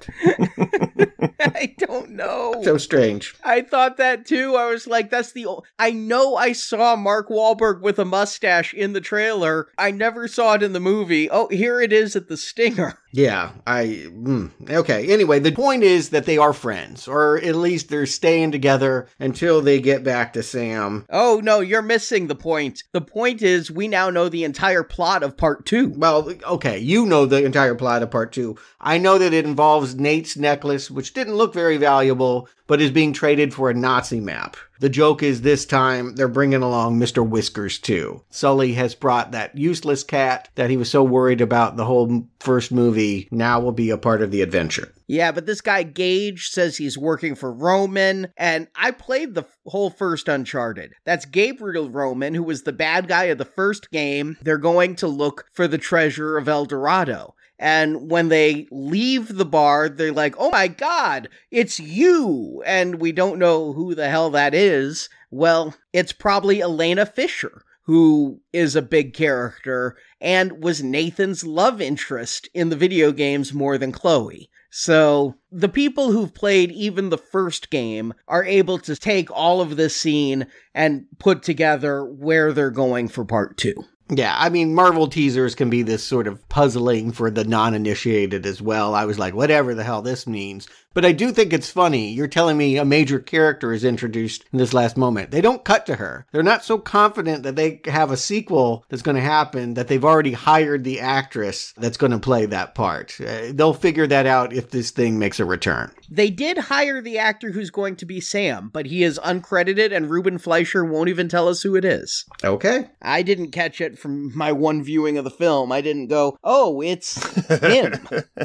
I don't know. So strange. I thought that too. I was like, I know I saw Mark Wahlberg with a mustache in the trailer. I never saw it in the movie. Oh, here it is at the stinger. Yeah, okay. Anyway, the point is that they are friends, or at least they're staying together until they get back to Sam. Oh, no, you're missing the point. The point is we now know the entire plot of part 2. Well, okay, you know the entire plot of part 2. I know that it involves Nate's necklace, which didn't look very valuable, but is being traded for a Nazi map. The joke is this time they're bringing along Mr. Whiskers too. Sully has brought that useless cat that he was so worried about the whole first movie, now will be a part of the adventure. Yeah, but this guy Gage says he's working for Roman, and I played the whole first Uncharted. That's Gabriel Roman, who was the bad guy of the first game. They're going to look for the treasure of El Dorado. And when they leave the bar, they're like, oh my God, it's you! And we don't know who the hell that is. Well, it's probably Elena Fisher, who is a big character and was Nathan's love interest in the video games more than Chloe. So the people who've played even the first game are able to take all of this scene and put together where they're going for part 2. Yeah, I mean, Marvel teasers can be this sort of puzzling for the non-initiated as well. I was like, whatever the hell this means. But I do think it's funny. You're telling me a major character is introduced in this last moment. They don't cut to her. They're not so confident that they have a sequel that's going to happen that they've already hired the actress that's going to play that part. They'll figure that out if this thing makes a return. They did hire the actor who's going to be Sam, but he is uncredited and Ruben Fleischer won't even tell us who it is. Okay. I didn't catch it from my one viewing of the film. I didn't go, oh, it's him.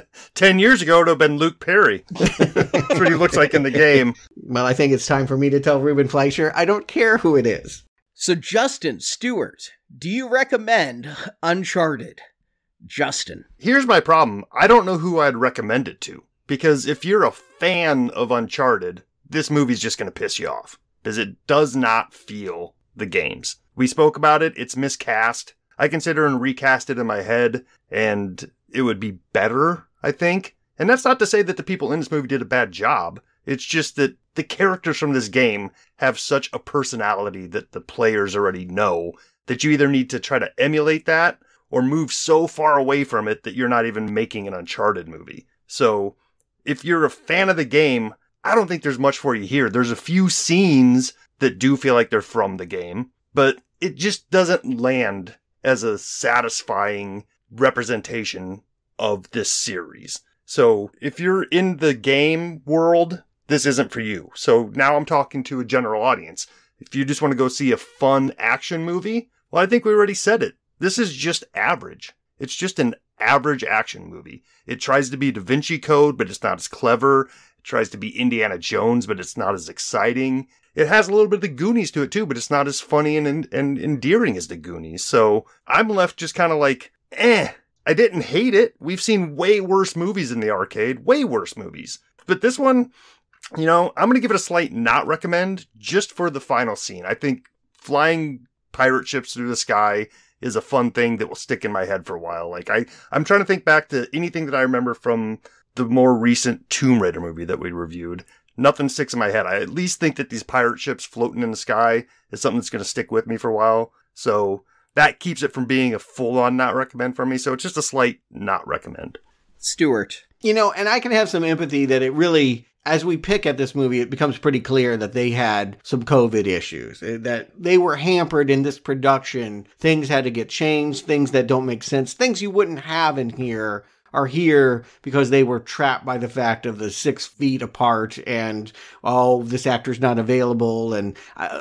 10 years ago, it would have been Luke Perry. That's what he looks like in the game. Well, I think it's time for me to tell Ruben Fleischer I don't care who it is. So, Justin Stewart, do you recommend Uncharted? Justin. Here's my problem. I don't know who I'd recommend it to. Because if you're a fan of Uncharted, this movie's just going to piss you off. Because it does not feel the games. We spoke about it. It's miscast. I consider and recast it in my head, and it would be better, I think. And that's not to say that the people in this movie did a bad job. It's just that the characters from this game have such a personality that the players already know that you either need to try to emulate that or move so far away from it that you're not even making an Uncharted movie. So if you're a fan of the game, I don't think there's much for you here. There's a few scenes that do feel like they're from the game, but it just doesn't land as a satisfying representation of this series. So if you're in the game world, this isn't for you. So now I'm talking to a general audience. If you just want to go see a fun action movie, well, I think we already said it. This is just average. It's just an average action movie. It tries to be Da Vinci Code, but it's not as clever. It tries to be Indiana Jones, but it's not as exciting. It has a little bit of the Goonies to it too, but it's not as funny and endearing as the Goonies. So I'm left just kind of like, I didn't hate it. We've seen way worse movies in the arcade, way worse movies. But this one, I'm going to give it a slight not recommend just for the final scene. I think flying pirate ships through the sky is a fun thing that will stick in my head for a while. Like I'm trying to think back to anything that I remember from the more recent Tomb Raider movie that we reviewed. Nothing sticks in my head. I at least think that these pirate ships floating in the sky is something that's going to stick with me for a while. So that keeps it from being a full-on not recommend for me. So it's just a slight not recommend. Stuart. And I can have some empathy that it really, as we pick at this movie, it becomes pretty clear that they had some COVID issues, that they were hampered in this production. Things had to get changed, things that don't make sense, things you wouldn't have in here are here because they were trapped by the fact of the 6 feet apart and, this actor's not available. And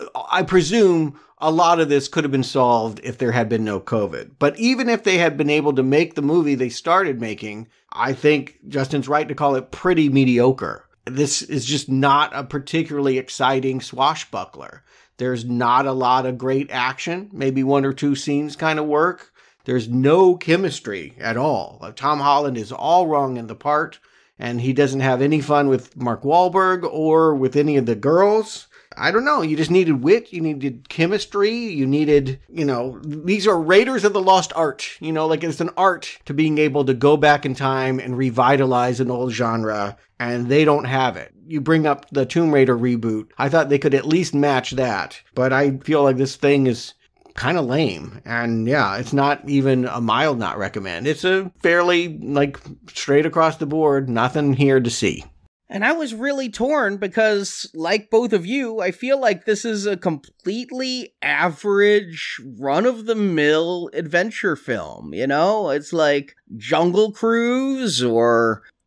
I presume a lot of this could have been solved if there had been no COVID. But even if they had been able to make the movie they started making, I think Justin's right to call it pretty mediocre. This is just not a particularly exciting swashbuckler. There's not a lot of great action. Maybe 1 or 2 scenes kind of work. There's no chemistry at all. Tom Holland is all wrong in the part, and he doesn't have any fun with Mark Wahlberg or with any of the girls. I don't know. You just needed wit. You needed chemistry. You needed, these are Raiders of the Lost Art. Like it's an art to being able to go back in time and revitalize an old genre, and they don't have it. You bring up the Tomb Raider reboot. I thought they could at least match that, but I feel like this thing is kind of lame. And yeah, it's not even a mild not recommend. It's a fairly, straight across the board, nothing here to see. And I was really torn because, like both of you, I feel like this is a completely average, run-of-the-mill adventure film, It's like Jungle Cruise or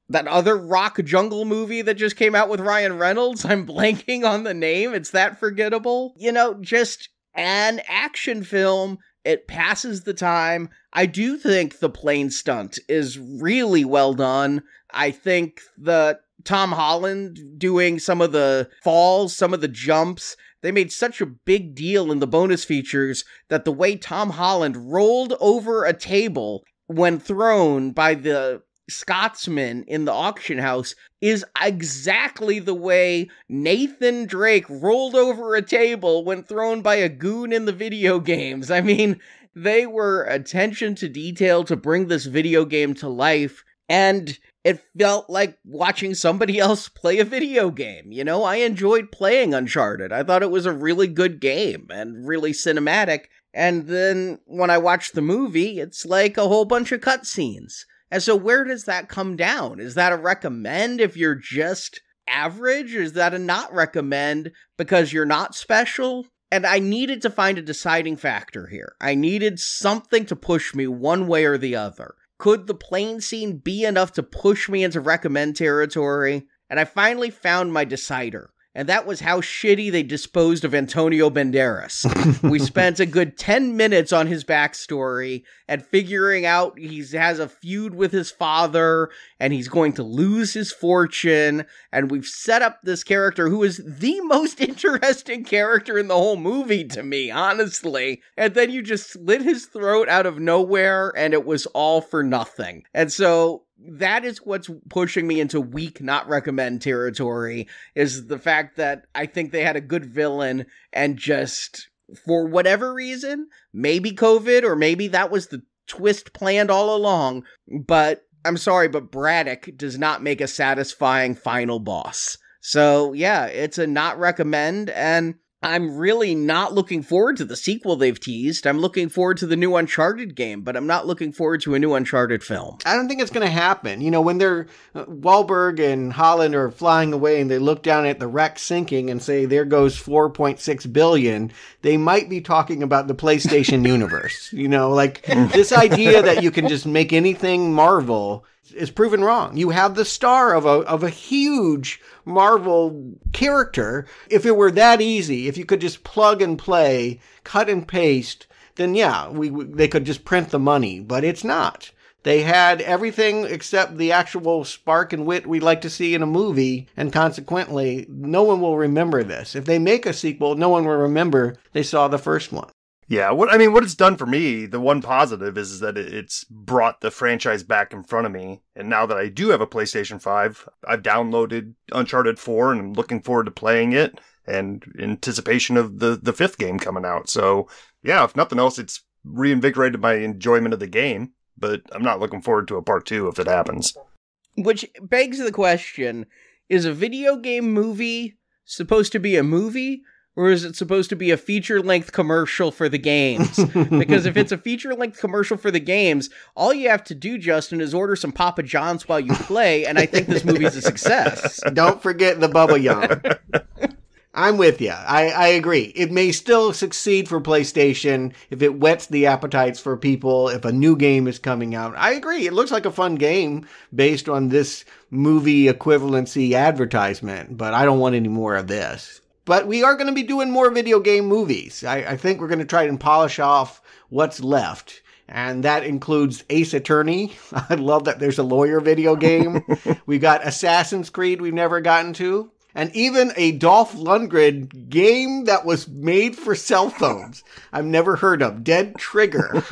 that other rock jungle movie that just came out with Ryan Reynolds. I'm blanking on the name. It's that forgettable. You know, just an action film. It passes the time. I do think the plane stunt is really well done. I think the Tom Holland doing some of the falls, some of the jumps, they made such a big deal in the bonus features that the way Tom Holland rolled over a table when thrown by the Scotsman in the auction house is exactly the way Nathan Drake rolled over a table when thrown by a goon in the video games. I mean, they were attention to detail to bring this video game to life, and it felt like watching somebody else play a video game. You know, I enjoyed playing Uncharted. I thought it was a really good game and really cinematic. And then when I watched the movie, it's like a whole bunch of cutscenes. And so where does that come down? Is that a recommend if you're just average? Or is that a not recommend because you're not special? And I needed to find a deciding factor here. I needed something to push me one way or the other. Could the plane scene be enough to push me into recommend territory? And I finally found my decider. And that was how shitty they disposed of Antonio Banderas. We spent a good 10 minutes on his backstory and figuring out he has a feud with his father and he's going to lose his fortune. And we've set up this character who is the most interesting character in the whole movie to me, honestly. And then you just slit his throat out of nowhere and it was all for nothing. And so that is what's pushing me into weak, not recommend territory, is the fact that I think they had a good villain and just, for whatever reason, maybe COVID, or maybe that was the twist planned all along, but I'm sorry, but Braddock does not make a satisfying final boss. So yeah, it's a not recommend, and I'm really not looking forward to the sequel they've teased. I'm looking forward to the new Uncharted game, but I'm not looking forward to a new Uncharted film. I don't think it's going to happen. You know, when they're Wahlberg and Holland are flying away and they look down at the wreck sinking and say, there goes 4.6 billion, they might be talking about the PlayStation universe. You know, like this idea that you can just make anything Marvel is proven wrong. You have the star of a huge Marvel character. If it were that easy, if you could just plug and play, cut and paste, then yeah, they could just print the money, but it's not. They had everything except the actual spark and wit we'd like to see in a movie, and consequently, no one will remember this. If they make a sequel, no one will remember they saw the first one. Yeah, what it's done for me, the one positive is that it's brought the franchise back in front of me. And now that I do have a PlayStation 5, I've downloaded Uncharted 4 and I'm looking forward to playing it and in anticipation of the fifth game coming out. So yeah, if nothing else, it's reinvigorated my enjoyment of the game, but I'm not looking forward to a part 2 if it happens. Which begs the question, is a video game movie supposed to be a movie? Or is it supposed to be a feature-length commercial for the games? Because if it's a feature-length commercial for the games, all you have to do, Justin, is order some Papa John's while you play, and I think this movie's a success. Don't forget the Bubba Yum. I'm with you. I agree. It may still succeed for PlayStation if it whets the appetites for people, if a new game is coming out. I agree. It looks like a fun game based on this movie equivalency advertisement, but I don't want any more of this. But we are going to be doing more video game movies. I think we're going to try and polish off what's left. And that includes Ace Attorney. I love that there's a lawyer video game. We got Assassin's Creed we've never gotten to. And even a Dolph Lundgren game that was made for cell phones I've never heard of. Dead Trigger.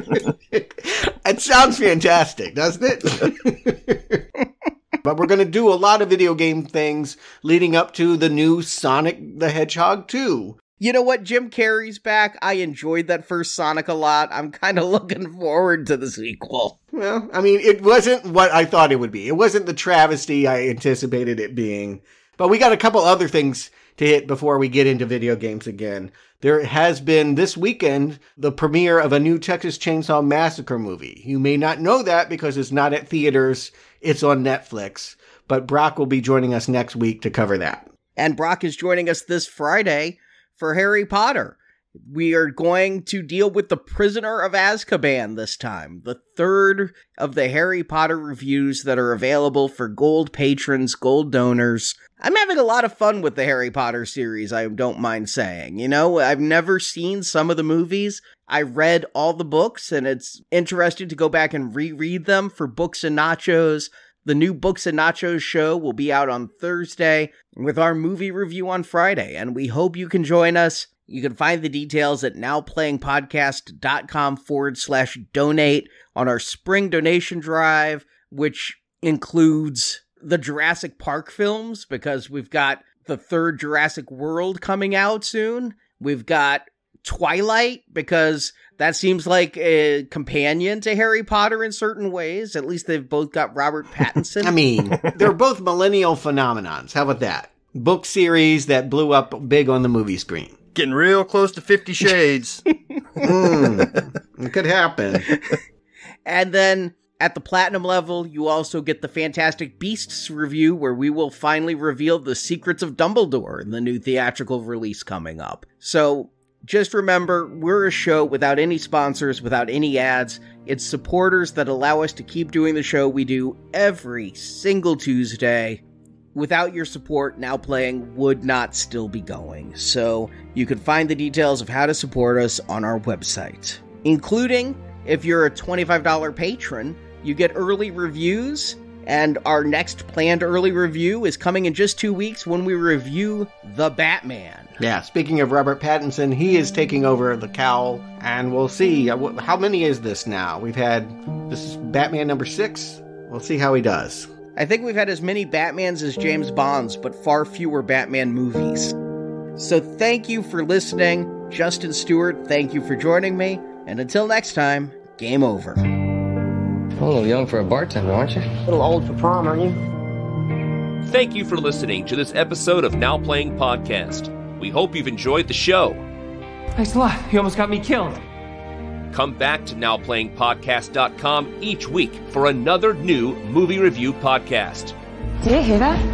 It sounds fantastic, doesn't it? But we're going to do a lot of video game things leading up to the new Sonic the Hedgehog 2. You know what? Jim Carrey's back. I enjoyed that first Sonic a lot. I'm kind of looking forward to the sequel. Well, I mean, it wasn't what I thought it would be. It wasn't the travesty I anticipated it being. But we got a couple other things to hit before we get into video games again. There has been this weekend the premiere of a new Texas Chainsaw Massacre movie. You may not know that because it's not at theaters. It's on Netflix. But Brock will be joining us next week to cover that. And Brock is joining us this Friday for Harry Potter. We are going to deal with The Prisoner of Azkaban this time, the third of the Harry Potter reviews that are available for gold patrons, gold donors. I'm having a lot of fun with the Harry Potter series, I don't mind saying. You know, I've never seen some of the movies. I read all the books, and it's interesting to go back and reread them for Books and Nachos. The new Books and Nachos show will be out on Thursday with our movie review on Friday, and we hope you can join us. You can find the details at nowplayingpodcast.com/donate on our spring donation drive, which includes the Jurassic Park films, because we've got the third Jurassic World coming out soon. We've got Twilight, because that seems like a companion to Harry Potter in certain ways. At least they've both got Robert Pattinson. I mean, they're both millennial phenomenons. How about that? Book series that blew up big on the movie screen. Getting real close to 50 Shades. It could happen. And then at the Platinum level, you also get the Fantastic Beasts review, where we will finally reveal the secrets of Dumbledore in the new theatrical release coming up. So just remember, we're a show without any sponsors, without any ads. It's supporters that allow us to keep doing the show we do every single Tuesday. Without your support, Now Playing would not still be going. So you can find the details of how to support us on our website, including if you're a $25 patron, you get early reviews, and our next planned early review is coming in just 2 weeks when we review The Batman. Yeah, speaking of Robert Pattinson, he is taking over the cowl, and we'll see. How many is this now? This is Batman number 6. We'll see how he does. I think we've had as many Batmans as James Bonds, but far fewer Batman movies. So thank you for listening. Justin Stewart, thank you for joining me. And until next time, game over. A little young for a bartender, aren't you? A little old for prom, aren't you? Thank you for listening to this episode of Now Playing Podcast. We hope you've enjoyed the show. Thanks a lot. You almost got me killed. Come back to NowPlayingPodcast.com each week for another new movie review podcast. Did you hear that?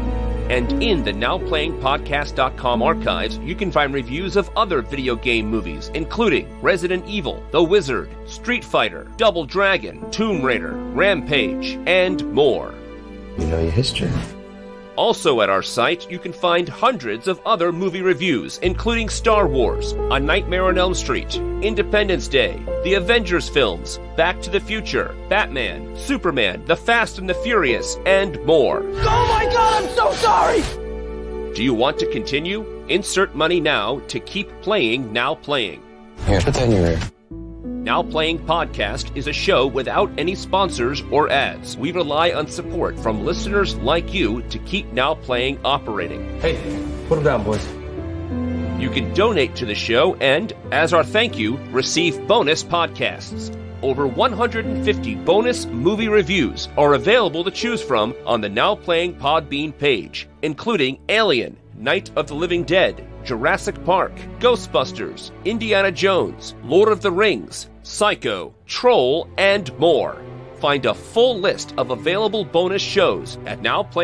And in the NowPlayingPodcast.com archives, you can find reviews of other video game movies, including Resident Evil, The Wizard, Street Fighter, Double Dragon, Tomb Raider, Rampage, and more. You know your history. Also at our site, you can find hundreds of other movie reviews, including Star Wars, A Nightmare on Elm Street, Independence Day, the Avengers films, Back to the Future, Batman, Superman, The Fast and the Furious, and more. Oh my God, I'm so sorry! Do you want to continue? Insert money now to keep playing Now Playing. Here, put that in your ear. Now Playing Podcast is a show without any sponsors or ads. We rely on support from listeners like you to keep Now Playing operating. Hey, put them down, boys. You can donate to the show and, as our thank you, receive bonus podcasts. Over 150 bonus movie reviews are available to choose from on the Now Playing Podbean page, including Alien, Night of the Living Dead, Jurassic Park, Ghostbusters, Indiana Jones, Lord of the Rings, Psycho, Troll, and more. Find a full list of available bonus shows at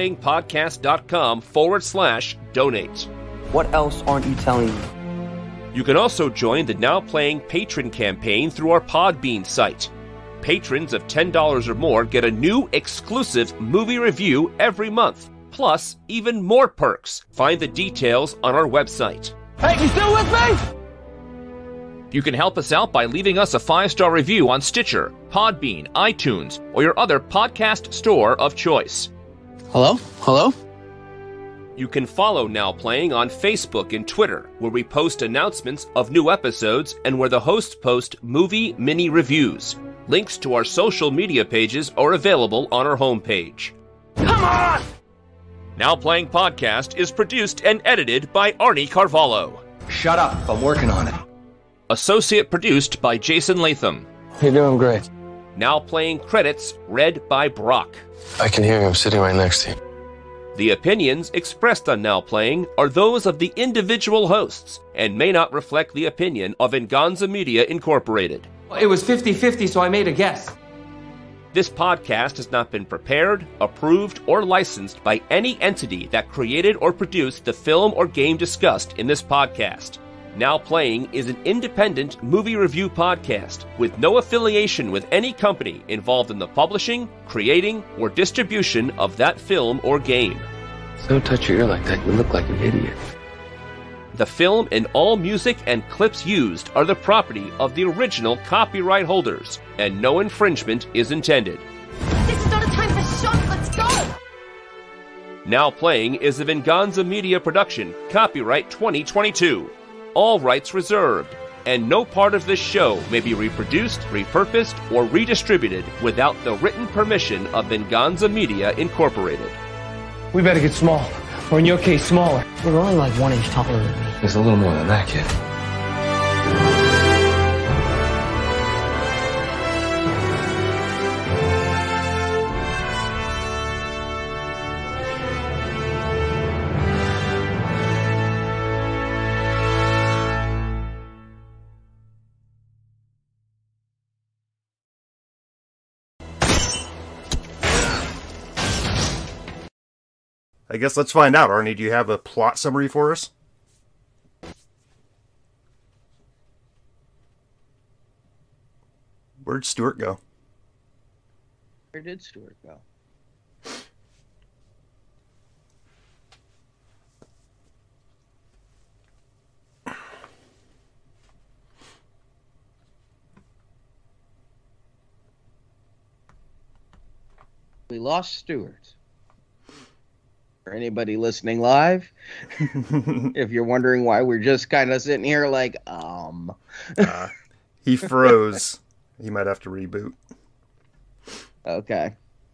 nowplayingpodcast.com/donate. What else aren't you telling me? You can also join the Now Playing Patron campaign through our Podbean site. Patrons of $10 or more get a new exclusive movie review every month, plus even more perks. Find the details on our website. Hey, you still with me? You can help us out by leaving us a 5-star review on Stitcher, Podbean, iTunes, or your other podcast store of choice. Hello? Hello? You can follow Now Playing on Facebook and Twitter, where we post announcements of new episodes and where the hosts post movie mini reviews. Links to our social media pages are available on our homepage. Come on! Now Playing Podcast is produced and edited by Arnie Carvalho. Shut up, I'm working on it. Associate produced by Jason Latham. You're doing great. Now Playing credits read by Brock. I can hear you, I'm sitting right next to you. The opinions expressed on Now Playing are those of the individual hosts and may not reflect the opinion of Venganza Media Incorporated. It was 50-50, so I made a guess. This podcast has not been prepared, approved, or licensed by any entity that created or produced the film or game discussed in this podcast. Now Playing is an independent movie review podcast with no affiliation with any company involved in the publishing, creating, or distribution of that film or game. Don't touch your ear like that. You look like an idiot. The film and all music and clips used are the property of the original copyright holders, and no infringement is intended. This is not a time for shots. Let's go! Now Playing is a Venganza Media production, copyright 2022. All rights reserved, and no part of this show may be reproduced, repurposed, or redistributed without the written permission of Venganza Media Incorporated. We better get small, or in your case, smaller. You're only like 1 inch taller than me. There's a little more than that, kid. I guess let's find out. Arnie, do you have a plot summary for us? Where'd Stuart go? Where did Stuart go? We lost Stuart. For anybody listening live, if you're wondering why we're just kind of sitting here like, He froze. He might have to reboot. Okay.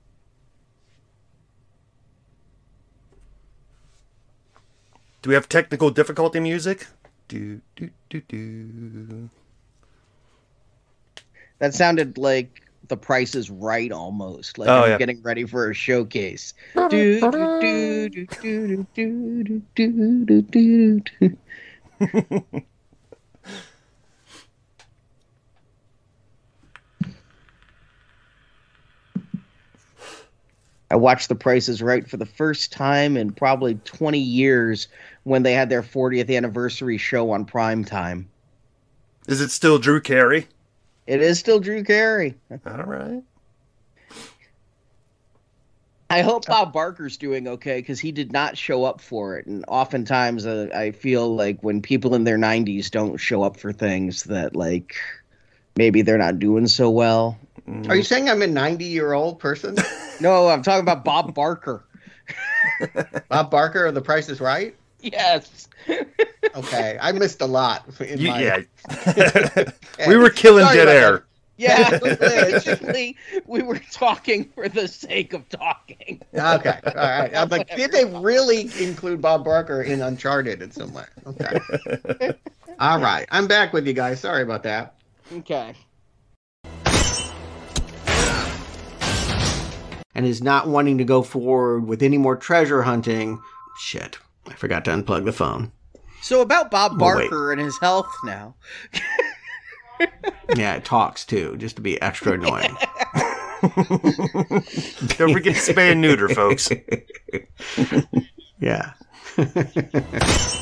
Do we have technical difficulty music? Do, do, do, do. That sounded like The Price is Right almost. Like Oh, I'm yeah. getting ready for a showcase. Do, do, do, do, do, do, do, do, do, do. I watched The Price is Right for the first time in probably 20 years when they had their 40th anniversary show on prime time. Is it still Drew Carey? It is still Drew Carey. All right. I hope Bob Barker's doing okay because he did not show up for it. And oftentimes I feel like when people in their 90s don't show up for things that like maybe they're not doing so well. Are you saying I'm a 90-year-old person? No, I'm talking about Bob Barker. Bob Barker of The Price is Right? Yes. Okay, I missed a lot. Yeah. We were killing Sorry dead about air. that. Yeah, basically, we were talking for the sake of talking. Okay, all right. I'm like, did they really include Bob Barker in Uncharted in some way? Okay. All right, I'm back with you guys. Sorry about that. Okay. And is not wanting to go forward with any more treasure hunting. Shit, I forgot to unplug the phone. So about Bob Well, wait. Barker and his health now. Yeah, it talks too, just to be extra annoying. Don't forget to spay and neuter, folks. Yeah.